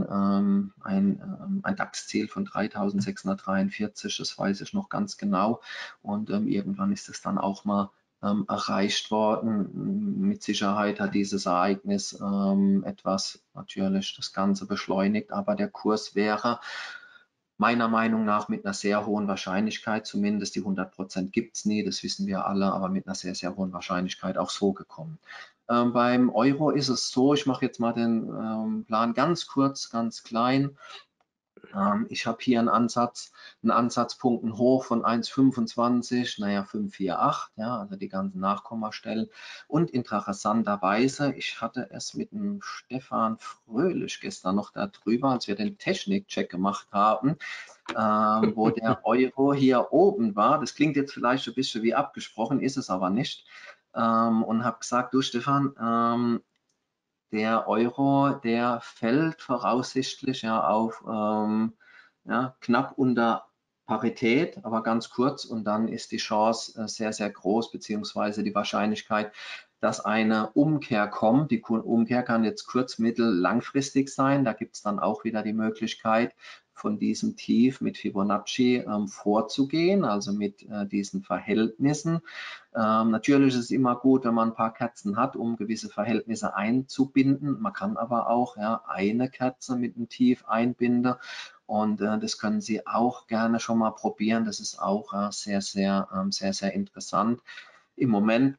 ein DAX-Ziel von 3643, das weiß ich noch ganz genau. Und irgendwann ist es dann auch mal erreicht worden. Mit Sicherheit hat dieses Ereignis etwas natürlich das Ganze beschleunigt, aber der Kurs wäre meiner Meinung nach mit einer sehr hohen Wahrscheinlichkeit, zumindest die 100% gibt es nie, das wissen wir alle, aber mit einer sehr, sehr hohen Wahrscheinlichkeit auch so gekommen. Beim Euro ist es so, ich mache jetzt mal den Plan ganz kurz, ganz klein. Ich habe hier einen Ansatzpunkt, einen Hoch von 1,25, naja, 548, ja, also die ganzen Nachkommastellen. Und interessanterweise, ich hatte es mit dem Stefan Fröhlich gestern noch darüber, als wir den Technikcheck gemacht haben, wo der Euro hier oben war. Das klingt jetzt vielleicht ein bisschen wie abgesprochen, ist es aber nicht. Und habe gesagt, du Stefan, der Euro, der fällt voraussichtlich ja auf ja, knapp unter Parität, aber ganz kurz und dann ist die Chance sehr, sehr groß, beziehungsweise die Wahrscheinlichkeit, dass eine Umkehr kommt. Die Umkehr kann jetzt kurz-, mittel-, langfristig sein. Da gibt es dann auch wieder die Möglichkeit, von diesem Tief mit Fibonacci vorzugehen, also mit diesen Verhältnissen. Natürlich ist es immer gut, wenn man ein paar Kerzen hat, um gewisse Verhältnisse einzubinden. Man kann aber auch ja, eine Kerze mit einem Tief einbinden und das können Sie auch gerne schon mal probieren. Das ist auch sehr, sehr interessant. Im Moment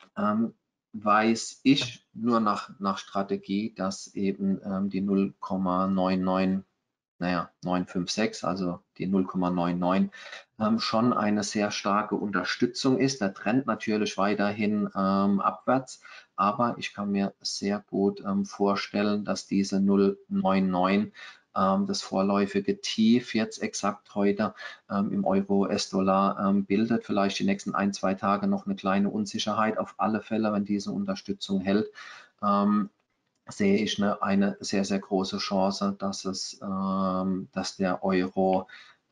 weiß ich nur nach Strategie, dass eben die 0,99 naja, 956, also die 0,99, schon eine sehr starke Unterstützung ist. Der Trend natürlich weiterhin abwärts, aber ich kann mir sehr gut vorstellen, dass diese 0,99 das vorläufige Tief jetzt exakt heute im Euro-US-Dollar bildet. Vielleicht die nächsten 1, 2 Tage noch eine kleine Unsicherheit. Auf alle Fälle, wenn diese Unterstützung hält, sehe ich eine sehr, sehr große Chance, dass der Euro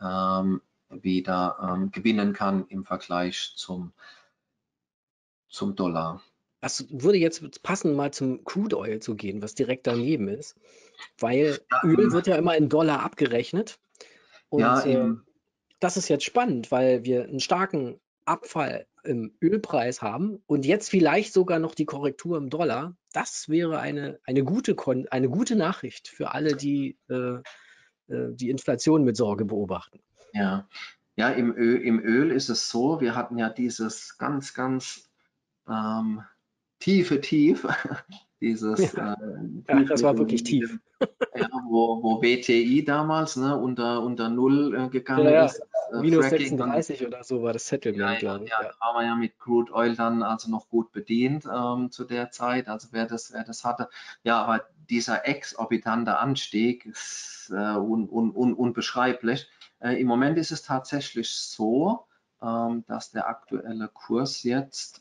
wieder gewinnen kann im Vergleich zum Dollar. Das würde jetzt passen, mal zum Crude Oil zu gehen, was direkt daneben ist, weil Ja, Öl wird ja immer in Dollar abgerechnet. ja, Und das ist jetzt spannend, weil wir einen starken Abfall im Ölpreis haben und jetzt vielleicht sogar noch die Korrektur im Dollar. Das wäre eine gute Nachricht für alle, die die Inflation mit Sorge beobachten. ja. Ja, im Öl ist es so, wir hatten ja dieses ganz ähm, tiefe Tief, dieses Ja, ja, Tief das war mit wirklich tief. dem ja, wo WTI damals unter Null Ja, gegangen ja. ist, Minus Fracking dann 36 oder so war das Settlement, glaube ich. ja, Ja. da war man ja mit Crude Oil dann also noch gut bedient zu der Zeit, also wer das hatte. Ja, aber dieser exorbitante Anstieg ist unbeschreiblich. Im Moment ist es tatsächlich so, dass der aktuelle Kurs jetzt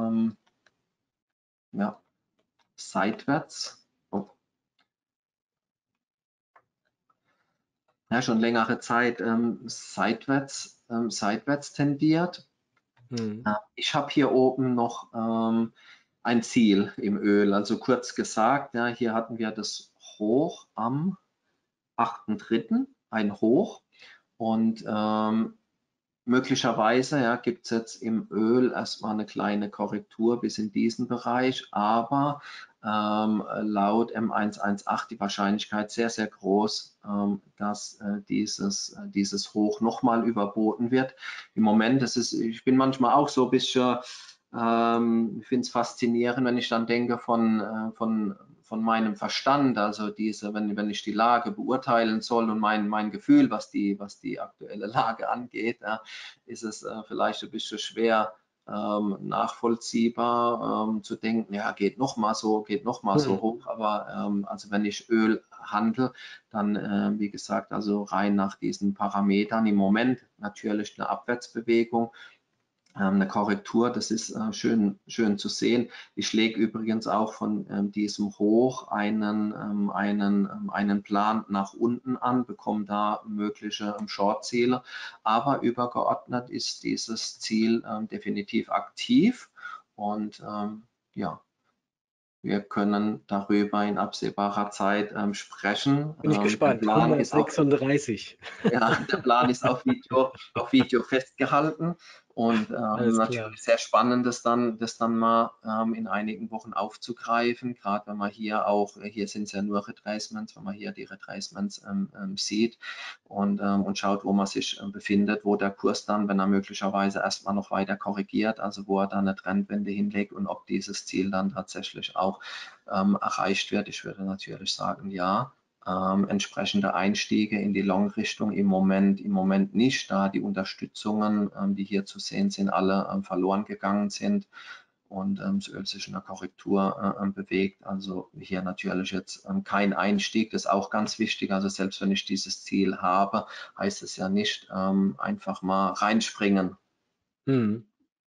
ja, seitwärts, oh, ja, schon längere Zeit seitwärts tendiert. Mhm. Ich habe hier oben noch ein Ziel im Öl. Also kurz gesagt, ja, hier hatten wir das Hoch am 8.3., ein Hoch. Und möglicherweise, ja, gibt es jetzt im Öl erstmal eine kleine Korrektur bis in diesen Bereich, aber laut M118 die Wahrscheinlichkeit sehr, sehr groß, dass dieses Hoch nochmal überboten wird. Im Moment, ich bin manchmal auch so ein bisschen, ich finde es faszinierend, wenn ich dann denke von meinem Verstand, also wenn ich die Lage beurteilen soll und mein Gefühl, was die aktuelle Lage angeht, ist es vielleicht ein bisschen schwer nachvollziehbar zu denken, ja, geht noch mal so Mhm. hoch. Aber also wenn ich Öl handle, dann wie gesagt, also rein nach diesen Parametern im Moment natürlich eine Abwärtsbewegung, eine Korrektur, das ist schön zu sehen. Ich lege übrigens auch von diesem Hoch einen Plan nach unten an, bekomme da mögliche Short-Ziele, aber übergeordnet ist dieses Ziel definitiv aktiv und ja, wir können darüber in absehbarer Zeit sprechen. Bin ich Der gespannt. Plan ist auch 136. ja, der Plan ist auf Video festgehalten und Alles klar. natürlich sehr spannend, das dann mal in einigen Wochen aufzugreifen, gerade wenn man hier sind es ja nur Retracements, wenn man hier die Retracements sieht und schaut, wo man sich befindet, wo der Kurs dann, wenn er möglicherweise erstmal noch weiter korrigiert, also wo er dann eine Trendwende hinlegt und ob dieses Ziel dann tatsächlich auch erreicht wird. Ich würde natürlich sagen, ja. Entsprechende Einstiege in die Long-Richtung im Moment nicht, da die Unterstützungen, die hier zu sehen sind, alle verloren gegangen sind und das Öl sich in der Korrektur bewegt. Also hier natürlich jetzt kein Einstieg, das ist auch ganz wichtig. Also selbst wenn ich dieses Ziel habe, heißt es ja nicht einfach mal reinspringen. Mhm.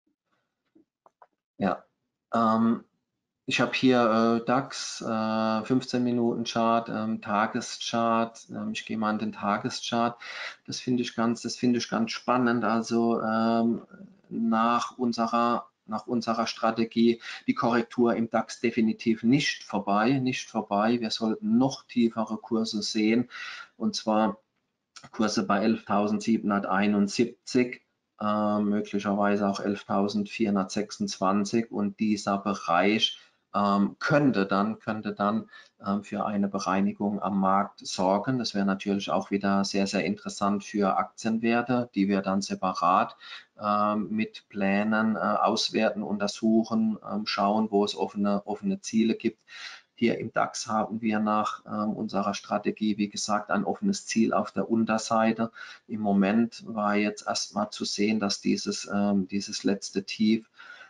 Ja. Ich habe hier DAX, 15-Minuten-Chart, Tageschart. Ich gehe mal an den Tageschart. Das finde ich ganz spannend. Also nach unserer Strategie die Korrektur im DAX definitiv nicht vorbei. Wir sollten noch tiefere Kurse sehen, und zwar Kurse bei 11.771. Möglicherweise auch 11.426, und dieser Bereich könnte dann für eine Bereinigung am Markt sorgen. Das wäre natürlich auch wieder sehr, sehr interessant für Aktienwerte, die wir dann separat mit Plänen auswerten, untersuchen, schauen, wo es offene Ziele gibt. Hier im DAX haben wir nach unserer Strategie, wie gesagt, ein offenes Ziel auf der Unterseite. Im Moment war jetzt erstmal zu sehen, dass dieses letzte Tief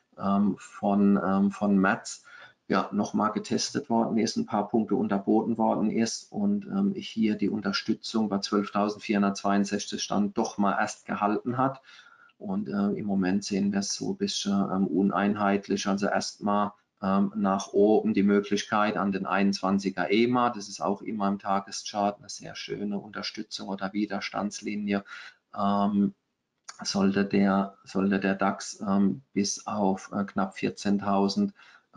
von März ja, nochmal getestet worden ist, ein paar Punkte unterboten worden ist und hier die Unterstützung bei 12.462 Stand doch mal erst gehalten hat. Und im Moment sehen wir es so ein bisschen uneinheitlich. Also erstmal nach oben die Möglichkeit an den 21er EMA. Das ist auch immer im Tageschart eine sehr schöne Unterstützung oder Widerstandslinie. Sollte der DAX bis auf knapp 14.000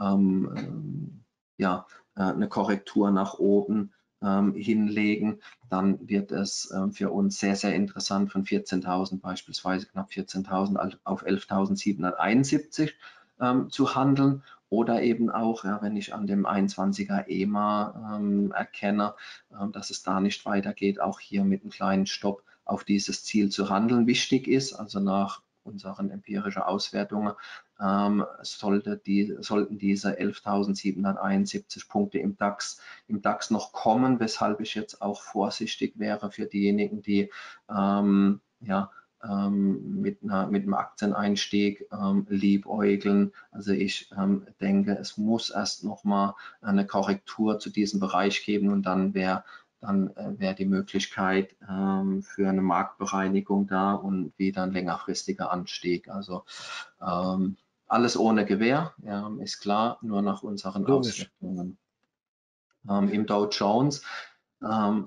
ja, eine Korrektur nach oben hinlegen, dann wird es für uns sehr, sehr interessant, von 14.000 beispielsweise knapp 14.000 auf 11.771 zu handeln, oder eben auch, ja, wenn ich an dem 21er EMA erkenne, dass es da nicht weitergeht, auch hier mit einem kleinen Stopp auf dieses Ziel zu handeln. Wichtig ist, also nach unseren empirischen Auswertungen, sollten diese 11.771 Punkte im DAX noch kommen, weshalb ich jetzt auch vorsichtig wäre für diejenigen, die ja, mit einem Aktieneinstieg liebäugeln. Also ich denke, es muss erst noch mal eine Korrektur zu diesem Bereich geben, und dann wäre die Möglichkeit für eine Marktbereinigung da und wieder ein längerfristiger Anstieg. Also alles ohne Gewähr, ja, ist klar, nur nach unseren Logisch. Auswertungen. Im Dow Jones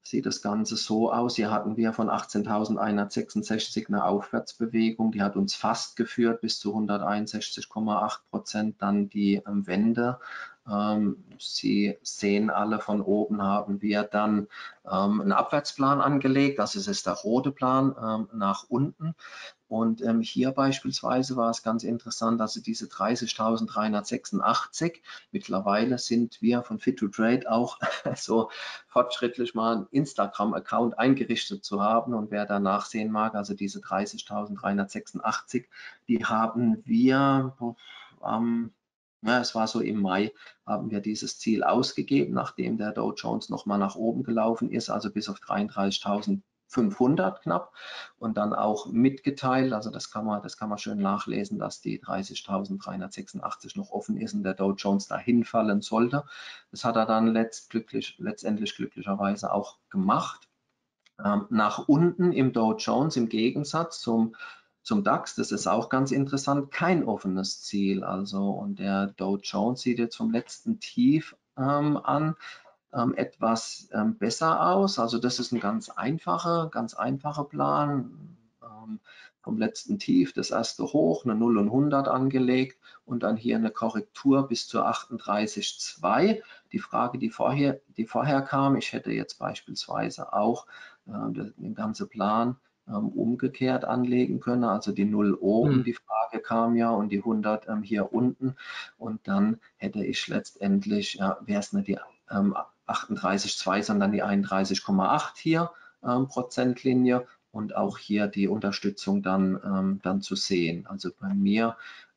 sieht das Ganze so aus. Hier hatten wir von 18.166 eine Aufwärtsbewegung, die hat uns fast geführt bis zu 161,8%. Dann die Wende. Sie sehen alle, von oben haben wir dann einen Abwärtsplan angelegt. Das ist der rote Plan nach unten. Und hier beispielsweise war es ganz interessant, also diese 30.386, mittlerweile sind wir von Fit2Trade auch so fortschrittlich mal einen Instagram-Account eingerichtet zu haben, und wer danach sehen mag, also diese 30.386, die haben wir ja, es war so im Mai, haben wir dieses Ziel ausgegeben, nachdem der Dow Jones nochmal nach oben gelaufen ist, also bis auf 33.500 knapp, und dann auch mitgeteilt, also das kann man schön nachlesen, dass die 30.386 noch offen ist und der Dow Jones dahin fallen sollte. Das hat er dann letztendlich glücklicherweise auch gemacht. Nach unten im Dow Jones im Gegensatz zum DAX, das ist auch ganz interessant, kein offenes Ziel. Also, und der Dow Jones sieht jetzt vom letzten Tief an etwas besser aus. Also das ist ein ganz einfacher Plan. Vom letzten Tief, das erste Hoch, eine 0 und 100 angelegt und dann hier eine Korrektur bis zur 38,2. Die Frage, die vorher kam, ich hätte jetzt beispielsweise auch den ganzen Plan umgekehrt anlegen können, also die 0 oben, die Frage kam ja, und die 100 hier unten, und dann hätte ich letztendlich, ja, wäre es nicht die 38,2, sondern die 31,8 hier Prozentlinie, und auch hier die Unterstützung dann zu sehen. Also bei mir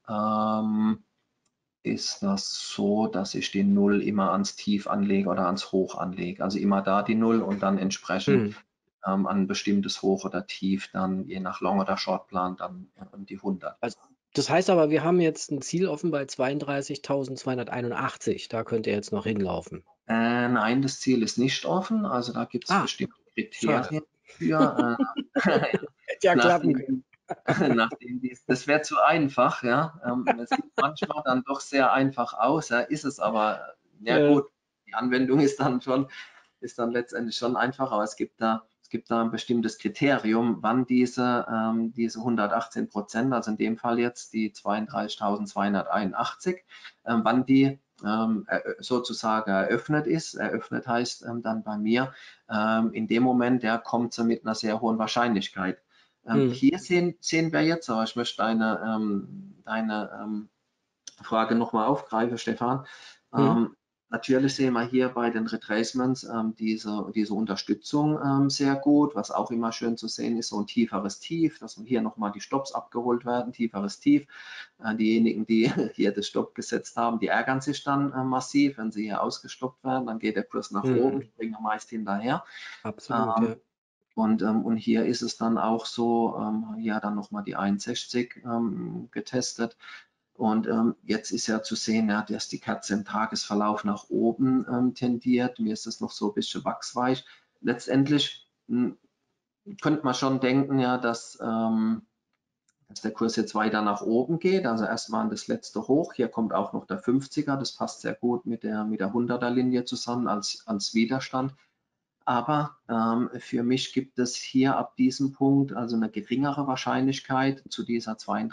ist das so, dass ich die 0 immer ans Tief anlege oder ans Hoch anlege. Also immer da die 0 und dann entsprechend an ein bestimmtes Hoch oder Tief dann je nach Long- oder Shortplan dann die 100. Also, das heißt aber, wir haben jetzt ein Ziel offen bei 32.281. Da könnt ihr jetzt noch hinlaufen. Nein, das Ziel ist nicht offen. Also da gibt es bestimmte Kriterien für. Hätte ja klappen können. Das wäre zu einfach, ja. Es sieht manchmal dann doch sehr einfach aus, ja, ist es aber, ja gut, die Anwendung ist dann letztendlich schon einfach, aber es gibt da ein bestimmtes Kriterium, wann diese 118%, also in dem Fall jetzt die 32.281, wann die sozusagen eröffnet ist. Eröffnet heißt dann bei mir, in dem Moment, der kommt sie mit einer sehr hohen Wahrscheinlichkeit. Hier sehen wir jetzt, aber ich möchte deine Frage nochmal aufgreifen, Stefan. Natürlich sehen wir hier bei den Retracements diese Unterstützung sehr gut. Was auch immer schön zu sehen ist, so ein tieferes Tief, dass hier nochmal die Stops abgeholt werden, tieferes Tief. Diejenigen, die hier das Stopp gesetzt haben, die ärgern sich dann massiv, wenn sie hier ausgestoppt werden. Dann geht der Kurs nach oben, springen meist hinterher. Absolut, ja. Und hier ist es dann auch so, hier dann nochmal die 61 getestet. Und jetzt ist ja zu sehen, ja, dass die Kerze im Tagesverlauf nach oben tendiert. Mir ist das noch so ein bisschen wachsweich. Letztendlich könnte man schon denken, ja, dass der Kurs jetzt weiter nach oben geht. Also erstmal an das letzte Hoch. Hier kommt auch noch der 50er. Das passt sehr gut mit der 100er Linie zusammen als Widerstand. Aber für mich gibt es hier ab diesem Punkt also eine geringere Wahrscheinlichkeit, zu dieser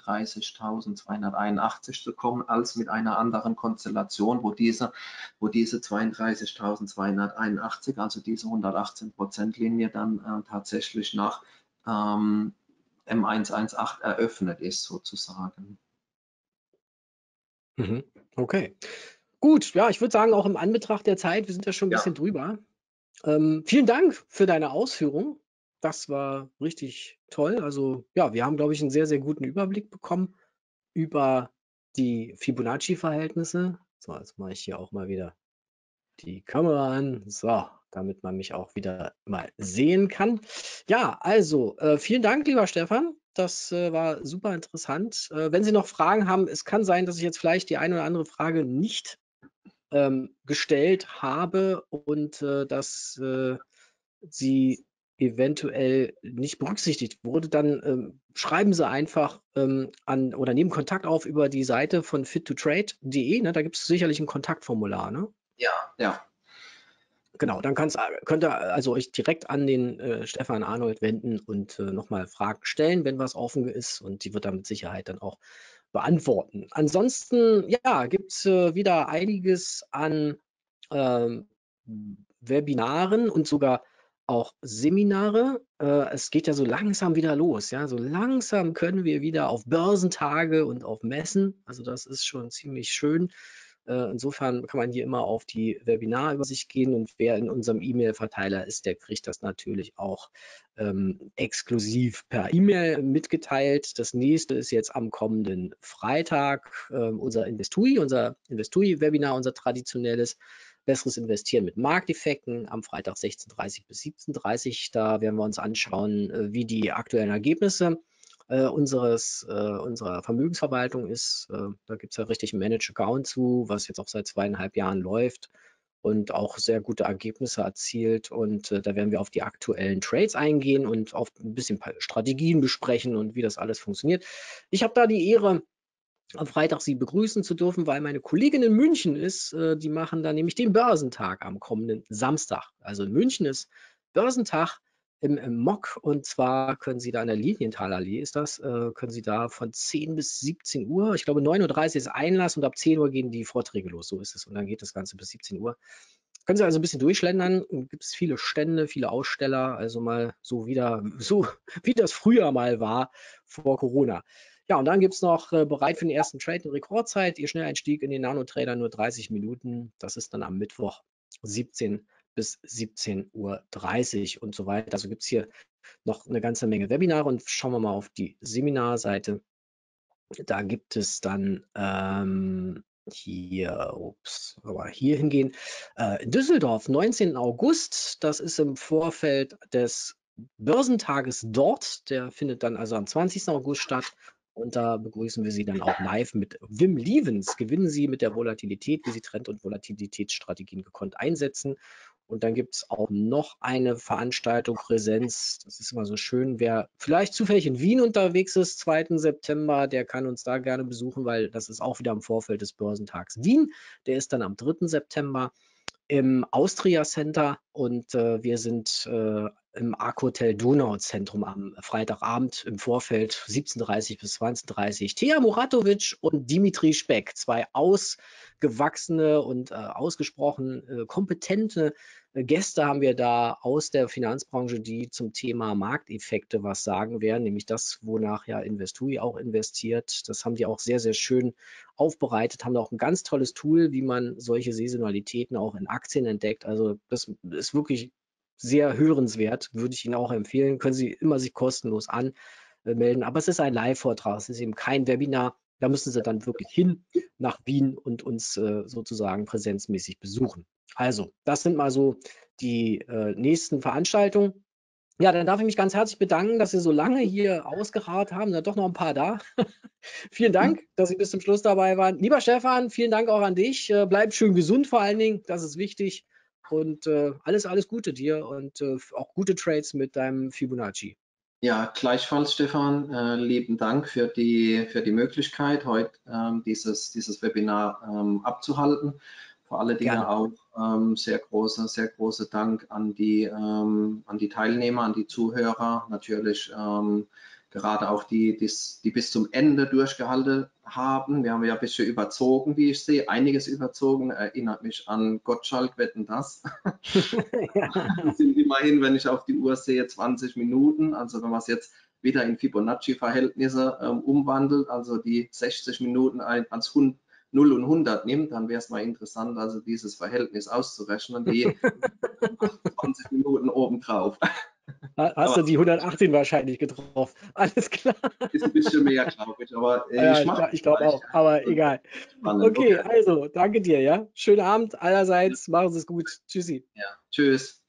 32.281 zu kommen, als mit einer anderen Konstellation, wo diese 32.281, also diese 118%-Linie dann tatsächlich nach M118 eröffnet ist, sozusagen. Okay. Gut, ja, ich würde sagen, auch im Anbetracht der Zeit, wir sind ja schon ein bisschen drüber. Vielen Dank für deine Ausführung. Das war richtig toll. Also ja, wir haben, glaube ich, einen sehr, sehr guten Überblick bekommen über die Fibonacci-Verhältnisse. So, jetzt mache ich hier auch mal wieder die Kamera an. So, damit man mich auch wieder mal sehen kann. Ja, also vielen Dank, lieber Stefan. Das war super interessant. Wenn Sie noch Fragen haben, es kann sein, dass ich jetzt vielleicht die eine oder andere Frage nicht gestellt habe und dass sie eventuell nicht berücksichtigt wurde, dann schreiben Sie einfach an oder nehmen Kontakt auf über die Seite von fit2trade.de. Ne? Da gibt es sicherlich ein Kontaktformular. Ne? Ja. genau, dann könnt ihr also euch direkt an den Stefan Arnold wenden und nochmal Fragen stellen, wenn was offen ist, und die wird er mit Sicherheit dann auch beantworten. Ansonsten, ja, gibt es wieder einiges an ähm, Webinaren und sogar auch Seminare. Es geht ja so langsam wieder los, ja. So langsam können wir wieder auf Börsentage und auf Messen. Also das ist schon ziemlich schön. Insofern kann man hier immer auf die Webinarübersicht gehen, und wer in unserem E-Mail-Verteiler ist, der kriegt das natürlich auch exklusiv per E-Mail mitgeteilt. Das nächste ist jetzt am kommenden Freitag unser Investui-Webinar, unser traditionelles besseres Investieren mit Markteffekten am Freitag 16:30 bis 17:30. Da werden wir uns anschauen, wie die aktuellen Ergebnisse unserer Vermögensverwaltung ist. Da gibt es ja richtig einen Managed Account zu, was jetzt auch seit 2,5 Jahren läuft und auch sehr gute Ergebnisse erzielt. Und da werden wir auf die aktuellen Trades eingehen und auf ein bisschen Strategien besprechen und wie das alles funktioniert. Ich habe da die Ehre, am Freitag Sie begrüßen zu dürfen, weil meine Kollegin in München ist. Die machen dann nämlich den Börsentag am kommenden Samstag. Also in München ist Börsentag im MOC, und zwar können Sie da in der Lilienthalallee ist das, können Sie da von 10 bis 17 Uhr, ich glaube 9:30 Uhr ist Einlass und ab 10 Uhr gehen die Vorträge los, so ist es. Und dann geht das Ganze bis 17 Uhr. Können Sie also ein bisschen durchschlendern. Gibt es viele Stände, viele Aussteller, also mal so wieder, so wie das früher mal war vor Corona. Ja, und dann gibt es noch bereit für den ersten Trade in Rekordzeit. Ihr Schnelleinstieg in den Nano-Trader nur 30 Minuten. Das ist dann am Mittwoch 17 bis 17:30 Uhr und so weiter. Also gibt es hier noch eine ganze Menge Webinare, und schauen wir mal auf die Seminarseite. Da gibt es dann hier hingehen. In Düsseldorf, 19. August, das ist im Vorfeld des Börsentages dort. Der findet dann also am 20. August statt. Und da begrüßen wir Sie dann auch live mit Wim Lievens. Gewinnen Sie mit der Volatilität, wie Sie Trend- und Volatilitätsstrategien gekonnt einsetzen. Und dann gibt es auch noch eine Veranstaltung Präsenz. Das ist immer so schön. Wer vielleicht zufällig in Wien unterwegs ist, 2. September, der kann uns da gerne besuchen, weil das ist auch wieder im Vorfeld des Börsentags Wien. Der ist dann am 3. September im Austria Center, und wir sind im Arc Hotel Donau Zentrum am Freitagabend im Vorfeld 17:30 bis 20:30. Thea Muratovic und Dimitri Speck, zwei ausgewachsene und ausgesprochen kompetente Gäste haben wir da aus der Finanzbranche, die zum Thema Markteffekte was sagen werden, nämlich das, wonach ja Investui auch investiert. Das haben die auch sehr, sehr schön aufbereitet, haben da auch ein ganz tolles Tool, wie man solche Saisonalitäten auch in Aktien entdeckt. Also das ist wirklich sehr hörenswert, würde ich Ihnen auch empfehlen. Können Sie immer sich kostenlos anmelden. Aber es ist ein Live-Vortrag, es ist eben kein Webinar. Da müssen Sie dann wirklich hin nach Wien und uns sozusagen präsenzmäßig besuchen. Also, das sind mal so die nächsten Veranstaltungen. Ja, dann darf ich mich ganz herzlich bedanken, dass Sie so lange hier ausgeharrt haben. Da doch noch ein paar da. Vielen Dank, dass Sie bis zum Schluss dabei waren. Lieber Stefan, vielen Dank auch an dich. Bleib schön gesund vor allen Dingen, das ist wichtig. Und alles Gute dir und auch gute Trades mit deinem Fibonacci. Ja, gleichfalls, Stefan. Lieben Dank für die Möglichkeit, heute dieses Webinar abzuhalten. Vor allen Dingen Gerne. auch sehr großer Dank an die Teilnehmer, an die Zuhörer, natürlich gerade auch die bis zum Ende durchgehalten haben. Wir haben ja ein bisschen überzogen, wie ich sehe, einiges überzogen. Erinnert mich an Gottschalk, Wetten, das. Ja. Das sind immerhin, wenn ich auf die Uhr sehe, 20 Minuten. Also wenn man es jetzt wieder in Fibonacci-Verhältnisse umwandelt, also die 60 Minuten als 0 und 100 nimmt, dann wäre es mal interessant, also dieses Verhältnis auszurechnen, die 20 Minuten obendrauf. Hast du die 118 wahrscheinlich getroffen? Alles klar. Ist ein bisschen mehr, glaube ich, aber Ja, ich mache ich glaube auch, aber egal. spannend. Okay, Okay. also danke dir, ja. Schönen Abend allerseits, machen Sie es gut. Tschüssi. Ja. Tschüss.